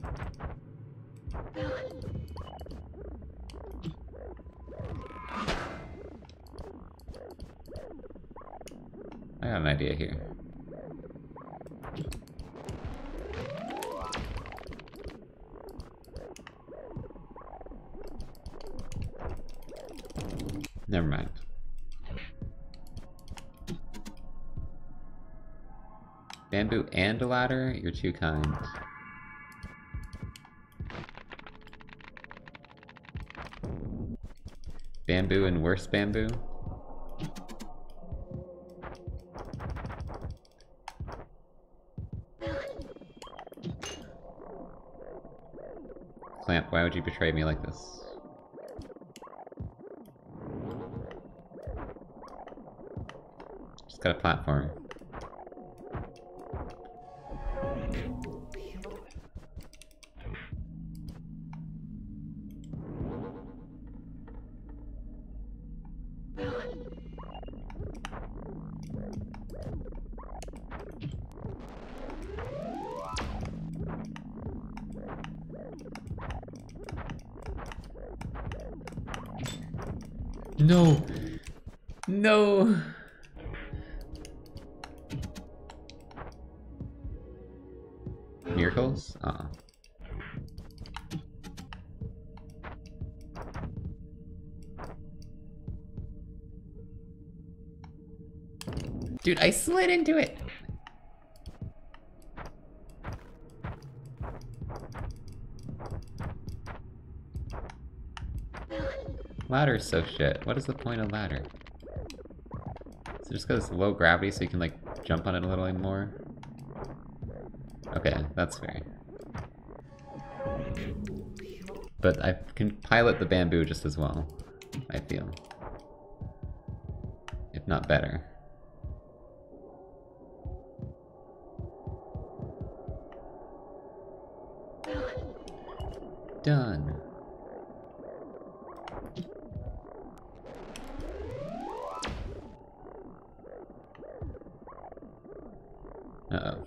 I got an idea here. Never mind. Bamboo and a ladder? You're too kind. Bamboo and worse bamboo? Clamp, why would you betray me like this? Just got a platform. No! No! Miracles? Dude, I slid into it! Ladder's so shit. What is the point of ladder? Is it just because it's low gravity so you can, like, jump on it a little more? Okay, that's fair. But I can pilot the bamboo just as well, I feel. If not better. Done. Uh-oh.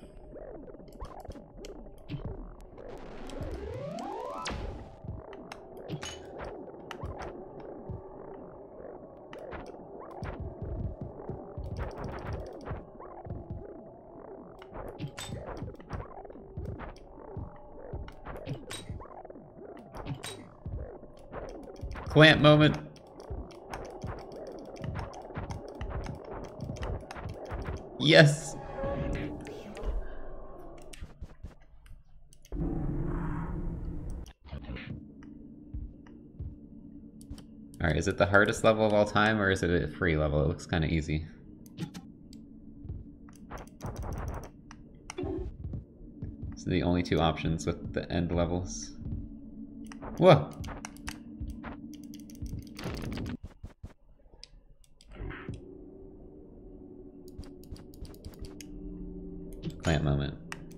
Clamp moment. Yes. Alright, is it the hardest level of all time, or is it a free level? It looks kind of easy. These are the only two options with the end levels. Whoa! Clamp moment.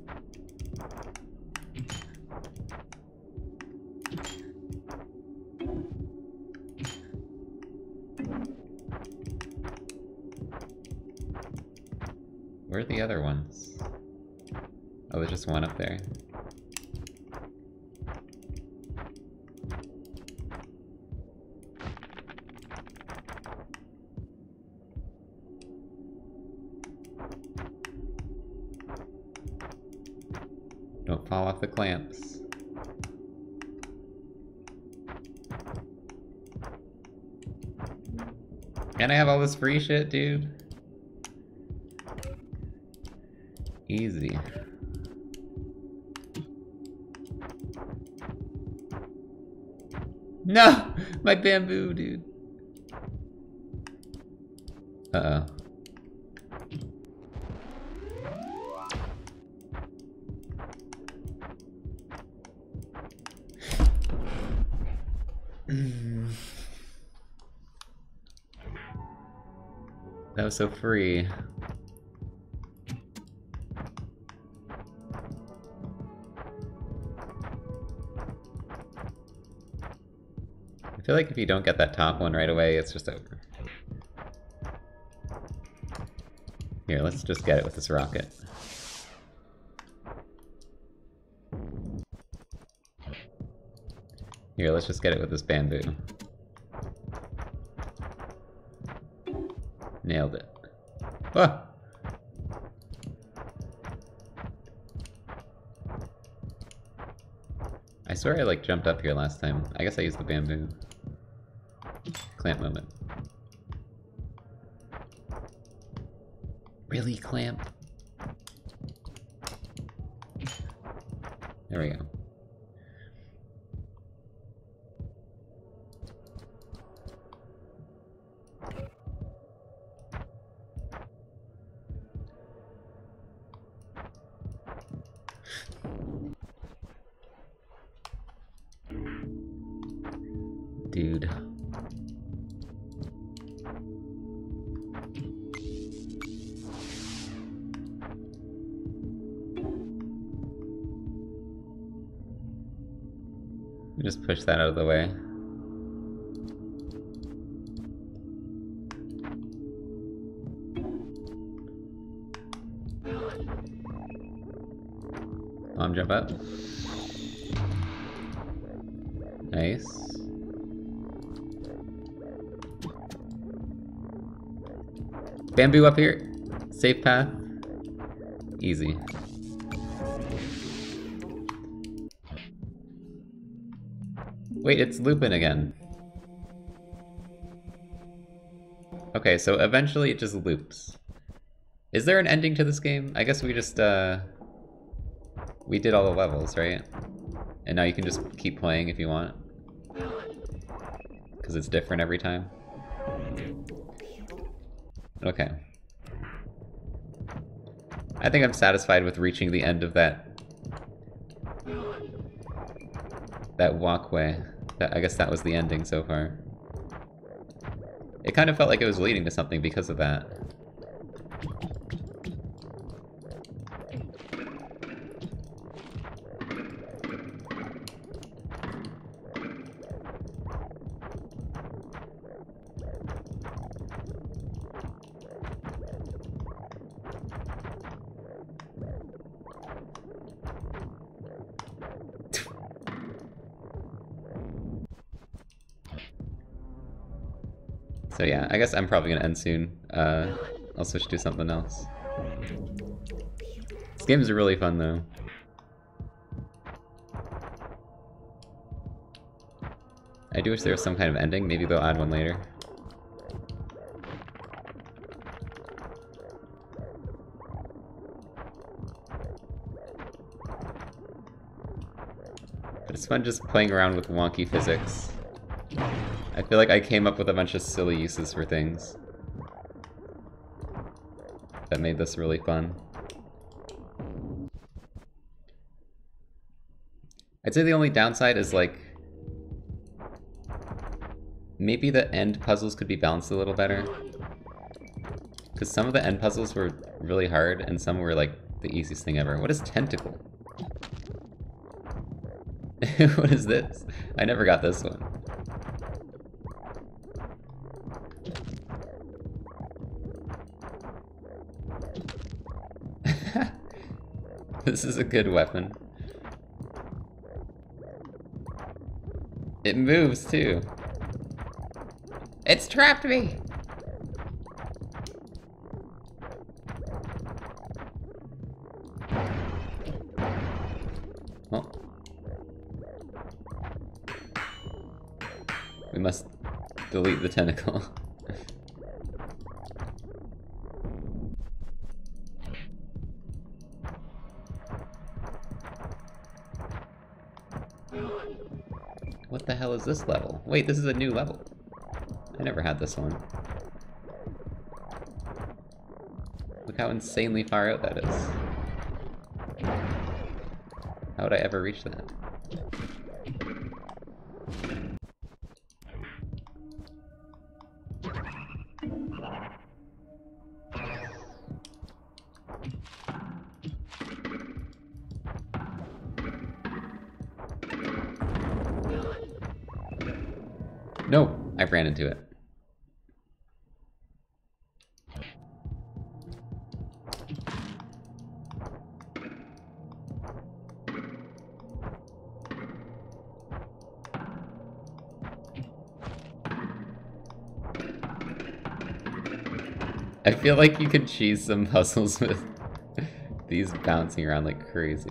Where are the other ones? Oh, there's just one up there. fall off the clamps. And I have all this free shit, dude. Easy. No! My bamboo, dude. Uh-oh. That was so free. I feel like if you don't get that top one right away, it's just over. Here, let's just get it with this rocket. Here, let's just get it with this bamboo. Nailed it. Whoa! I swear I like jumped up here last time. I guess I used the bamboo. Clamp moment. Really, clamp? There we go. Dude. Just push that out of the way. Bomb jump up. Nice. Bamboo up here. Safe path. Easy. Wait, it's looping again. Okay, so eventually it just loops. Is there an ending to this game? I guess we just, we did all the levels, right? And now you can just keep playing if you want. Because it's different every time. Okay. I think I'm satisfied with reaching the end of that walkway. I guess that was the ending so far. It kind of felt like it was leading to something because of that. So yeah, I guess I'm probably gonna end soon. I'll switch to something else. This game is really fun though. I do wish there was some kind of ending. Maybe they'll add one later. But it's fun just playing around with wonky physics. I feel like I came up with a bunch of silly uses for things that made this really fun. I'd say the only downside is like maybe the end puzzles could be balanced a little better. Because some of the end puzzles were really hard and some were like the easiest thing ever. What is tentacle? What is this? I never got this one. This is a good weapon. It moves too. It's trapped me! We must delete the tentacle. What the hell is this level? Wait, this is a new level. I never had this one. Look how insanely far out that is. How would I ever reach that? No! I ran into it. I feel like you could cheese some puzzles with these bouncing around like crazy.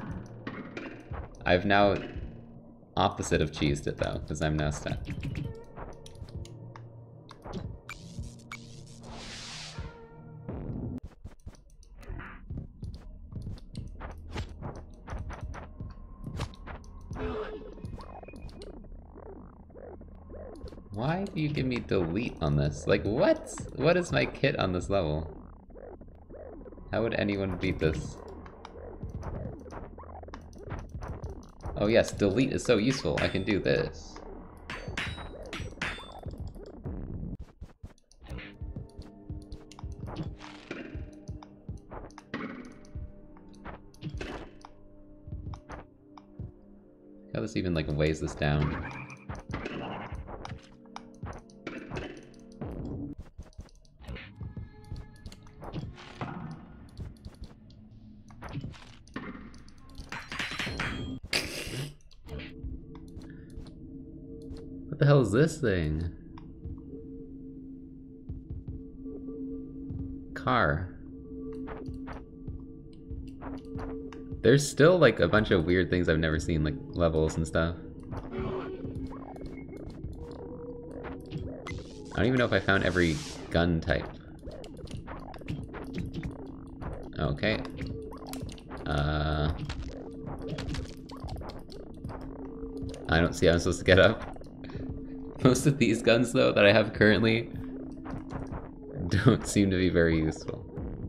I've now opposite of cheesed it though, because I'm now stuck. Why do you give me delete on this? Like, what? What is my kit on this level? How would anyone beat this? Oh yes, delete is so useful. I can do this. How this even like weighs this down. What the hell is this thing? Car. There's still like a bunch of weird things I've never seen, like levels and stuff. I don't even know if I found every gun type. Okay. I don't see how I'm supposed to get up. Most of these guns, though, that I have currently don't seem to be very useful.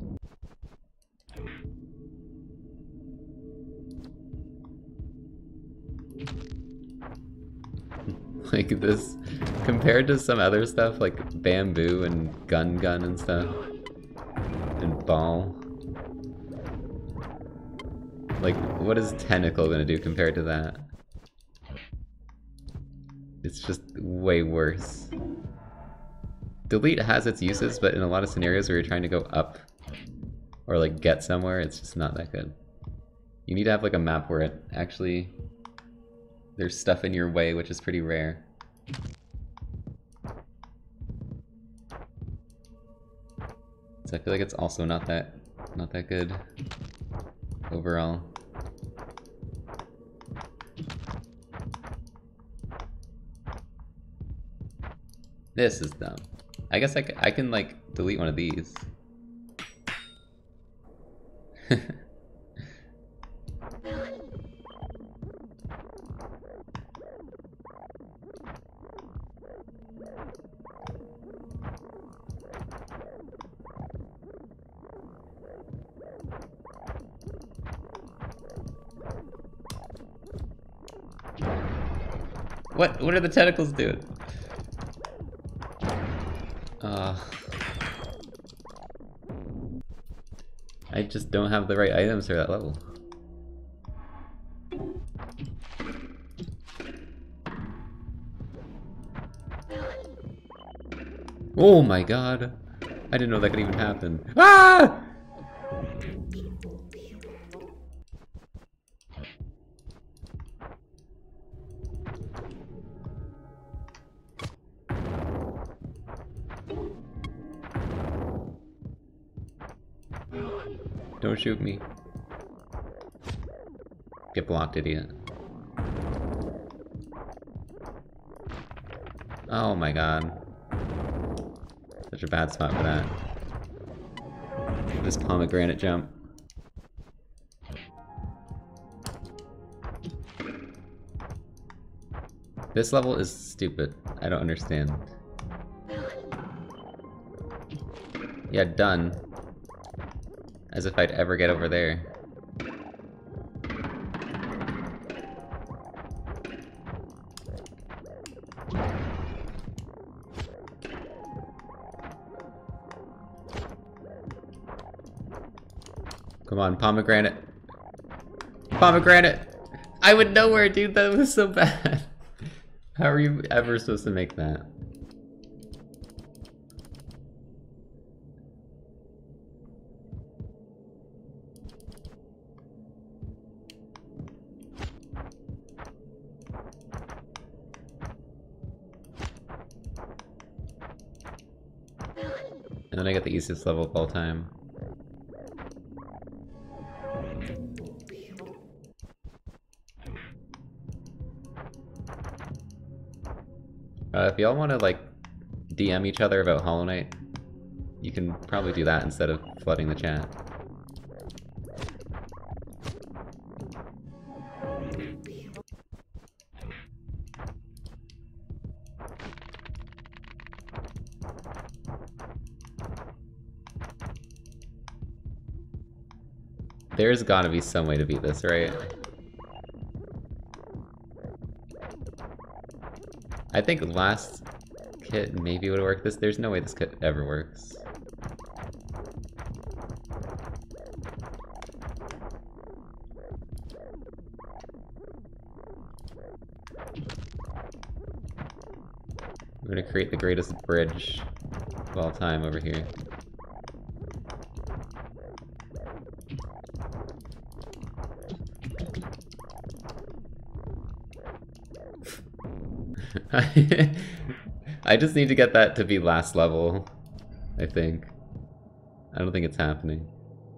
Like this, compared to some other stuff like bamboo and gun and stuff, and ball. Like, what is tentacle gonna do compared to that? It's just way worse. Delete has its uses, but in a lot of scenarios where you're trying to go up or like get somewhere, it's just not that good. You need to have like a map where it actually there's stuff in your way, which is pretty rare. So I feel like it's also not that good overall. This is dumb. I guess I can like delete one of these. What are the tentacles doing? I just don't have the right items for that level. Oh my god! I didn't know that could even happen. Ah! Don't shoot me. Get blocked, idiot. Oh my god. Such a bad spot for that. This pomegranate jump. This level is stupid. I don't understand. Yeah, done. As if I'd ever get over there. Come on, pomegranate. Pomegranate! I would nowhere, dude, that was so bad. How are you ever supposed to make that? And then I get the easiest level of all time. If y'all want to, like, DM each other about Hollow Knight, you can probably do that instead of flooding the chat. There's gotta be some way to beat this, right? I think last kit maybe would work. There's no way this kit ever works. I'm gonna create the greatest bridge of all time over here. I just need to get that to be last level, I think. I don't think it's happening.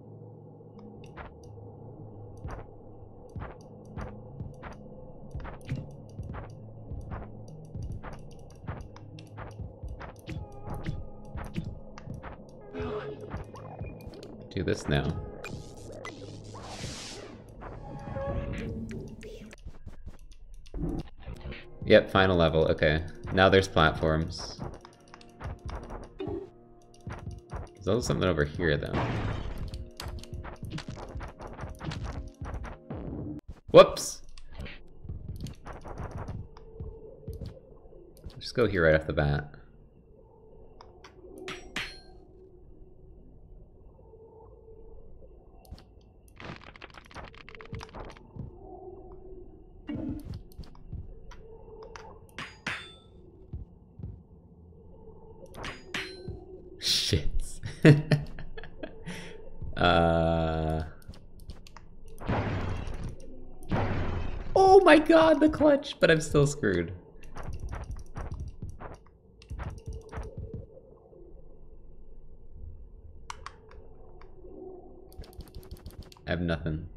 Do this now. Yep, final level, okay. Now there's platforms. There's also something over here, though. Whoops! Just go here right off the bat. Shit. Oh my god, the clutch, but I'm still screwed. I have nothing.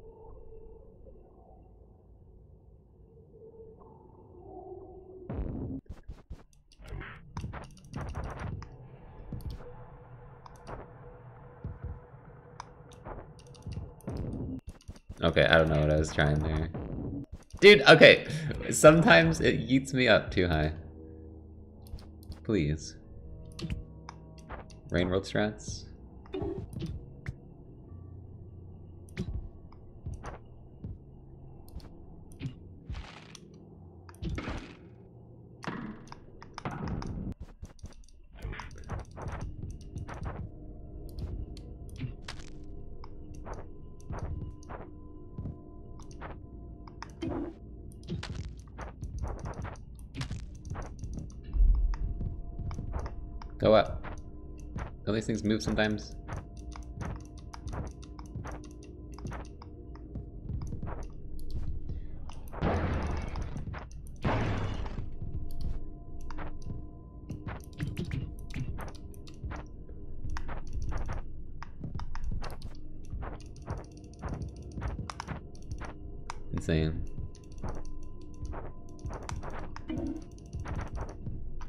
Okay, I don't know what I was trying there. Dude, okay. Sometimes it yeets me up too high. Please. Rain World strats? Go up. Don't these things move sometimes? Insane.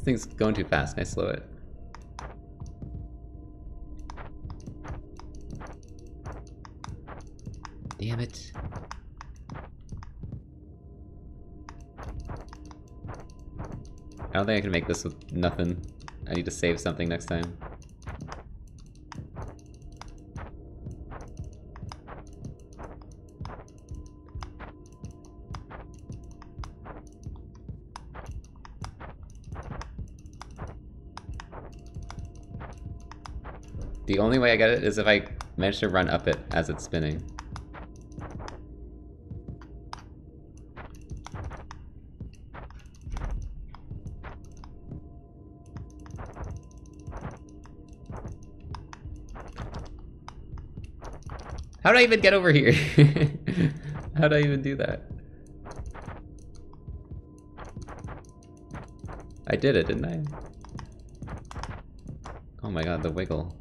thing's going too fast. Can I slow it? Damn it. I don't think I can make this with nothing. I need to save something next time. The only way I get it is if I manage to run up it as it's spinning. How did I even get over here? How did I even do that? I did it, didn't I? Oh my god, the wiggle.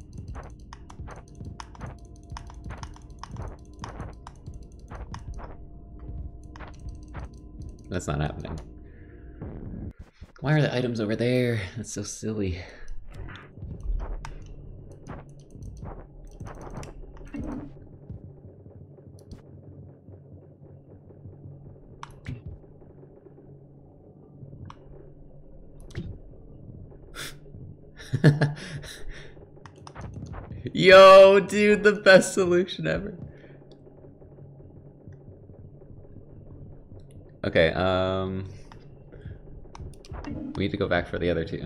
That's not happening. Why are the items over there? That's so silly. Yo, dude, the best solution ever. Okay, we need to go back for the other two.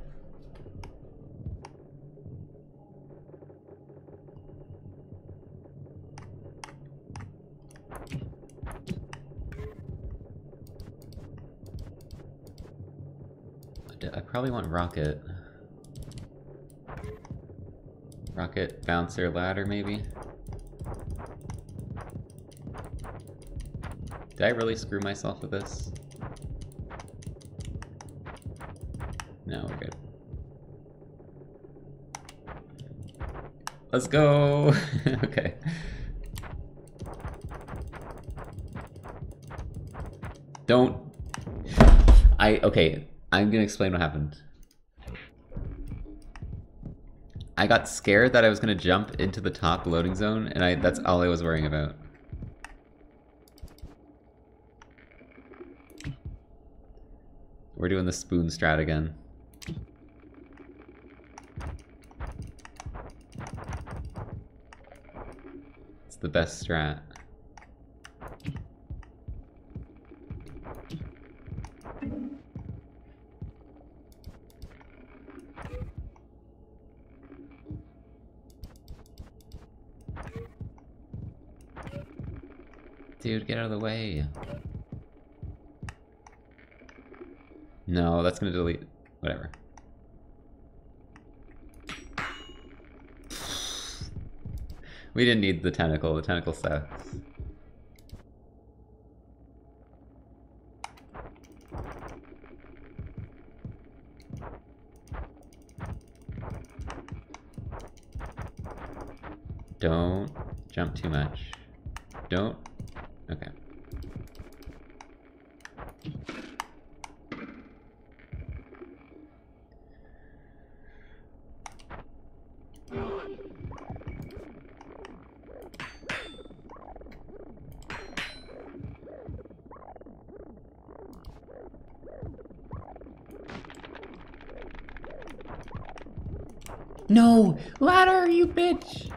I probably want rocket. Rocket, bouncer, ladder, maybe? Did I really screw myself with this? No, we're good. Let's go! Okay. Don't... Okay, I'm gonna explain what happened. I got scared that I was gonna jump into the top loading zone, and that's all I was worrying about. We're doing the spoon strat again. It's the best strat. Dude, get out of the way. No, that's gonna delete. Whatever. We didn't need the tentacle. The tentacle sucks. Don't jump too much. Don't. Okay. No! Ladder, you bitch!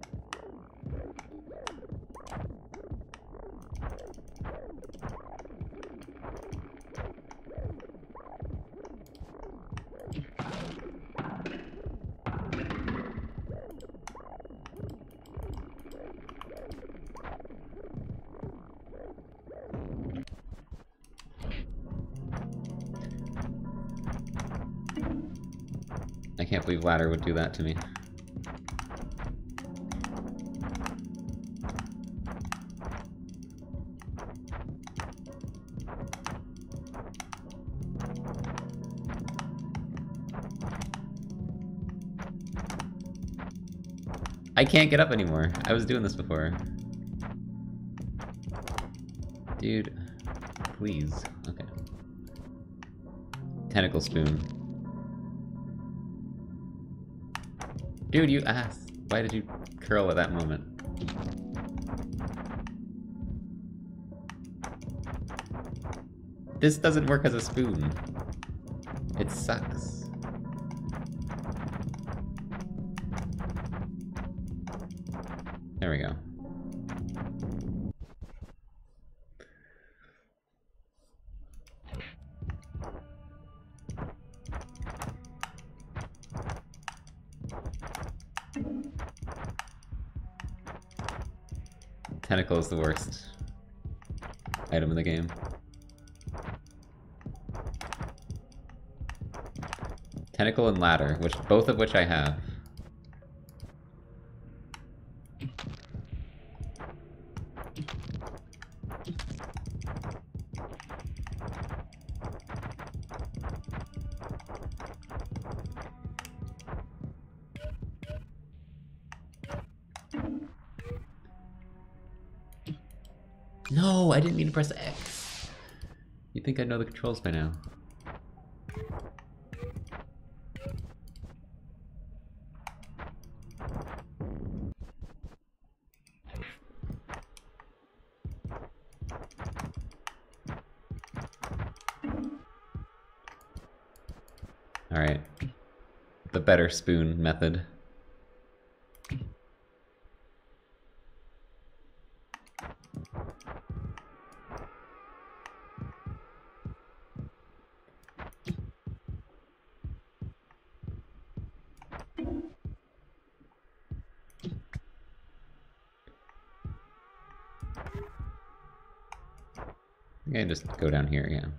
I can't believe ladder would do that to me. I can't get up anymore. I was doing this before. Dude, please. Okay. Tentacle spoon. Dude, you ass. Why did you curl at that moment? This doesn't work as a spoon. It sucks. There we go. Tentacle is the worst item in the game. Tentacle and ladder, both of which I have. No, I didn't mean to press X. You'd think I'd know the controls by now. Alright. The better spoon method. I think I just go down here, yeah.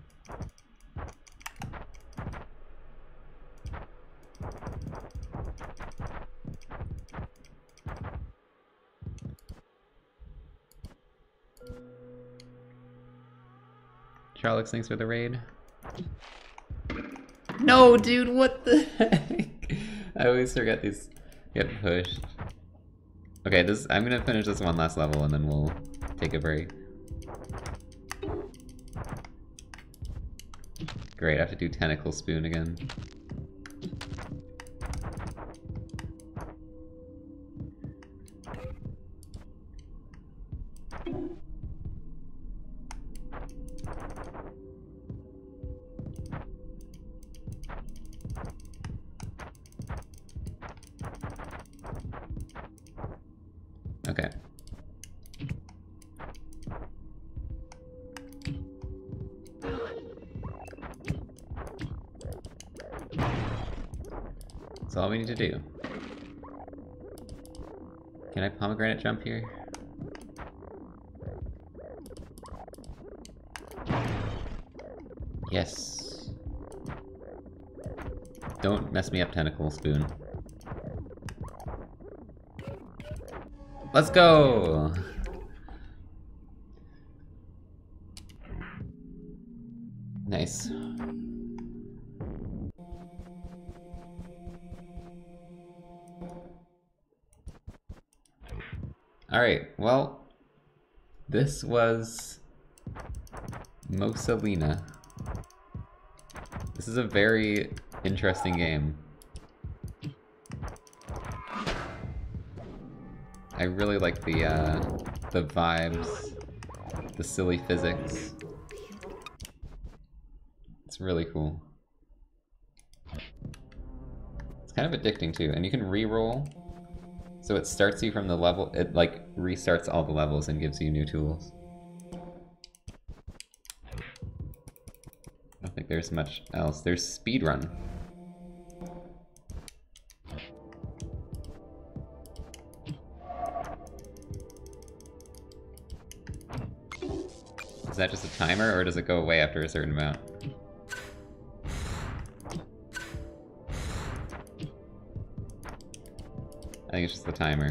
Charlix, thanks for the raid. No, dude, what the heck? I always forget these get pushed. Okay, I'm gonna finish this one last level and then we'll take a break. Great, I have to do tentacle spoon again. Okay. That's all we need to do. Can I pomegranate jump here? Yes. Don't mess me up, tentacle spoon. Let's go! Nice. Alright, well, this was Mosalina. This is a very interesting game. I really like the vibes, the silly physics. It's really cool. It's kind of addicting too, and you can re-roll. So it starts you from the level, it like restarts all the levels and gives you new tools. I don't think there's much else. There's speedrun. Is that just a timer, or does it go away after a certain amount? I think it's just the timer.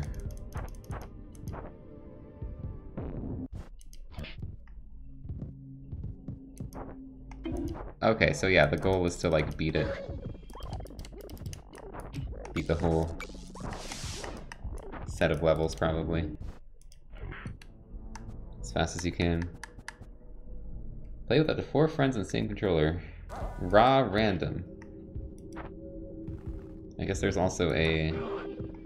Okay, so yeah, the goal was to like beat it. Beat the whole set of levels, probably. As fast as you can. Play with up to 4 friends on the same controller. Raw random. I guess there's also a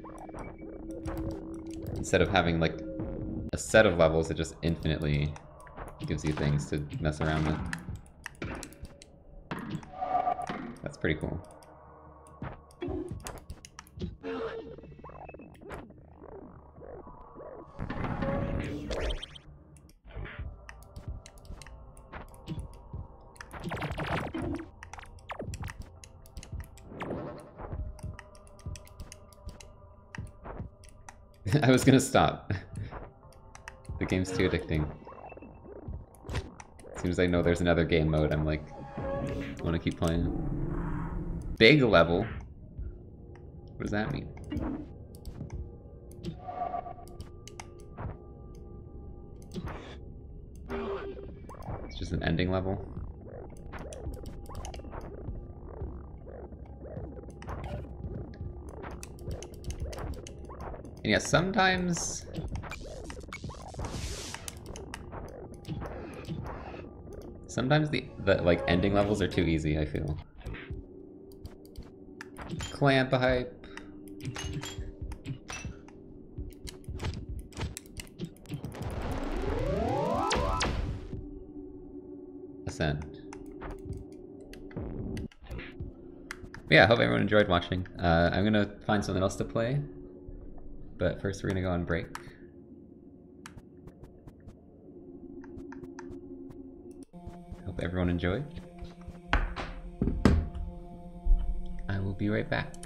instead of having like a set of levels, it just infinitely gives you things to mess around with. That's pretty cool. I was gonna stop. The game's too addicting. As soon as I know there's another game mode, I'm like, I wanna keep playing. Big level? What does that mean? It's just an ending level? And yeah, sometimes the like ending levels are too easy, I feel. Clamp hype. Ascend. Yeah, I hope everyone enjoyed watching. I'm gonna find something else to play. But first we're gonna go on break. Hope everyone enjoyed. I will be right back.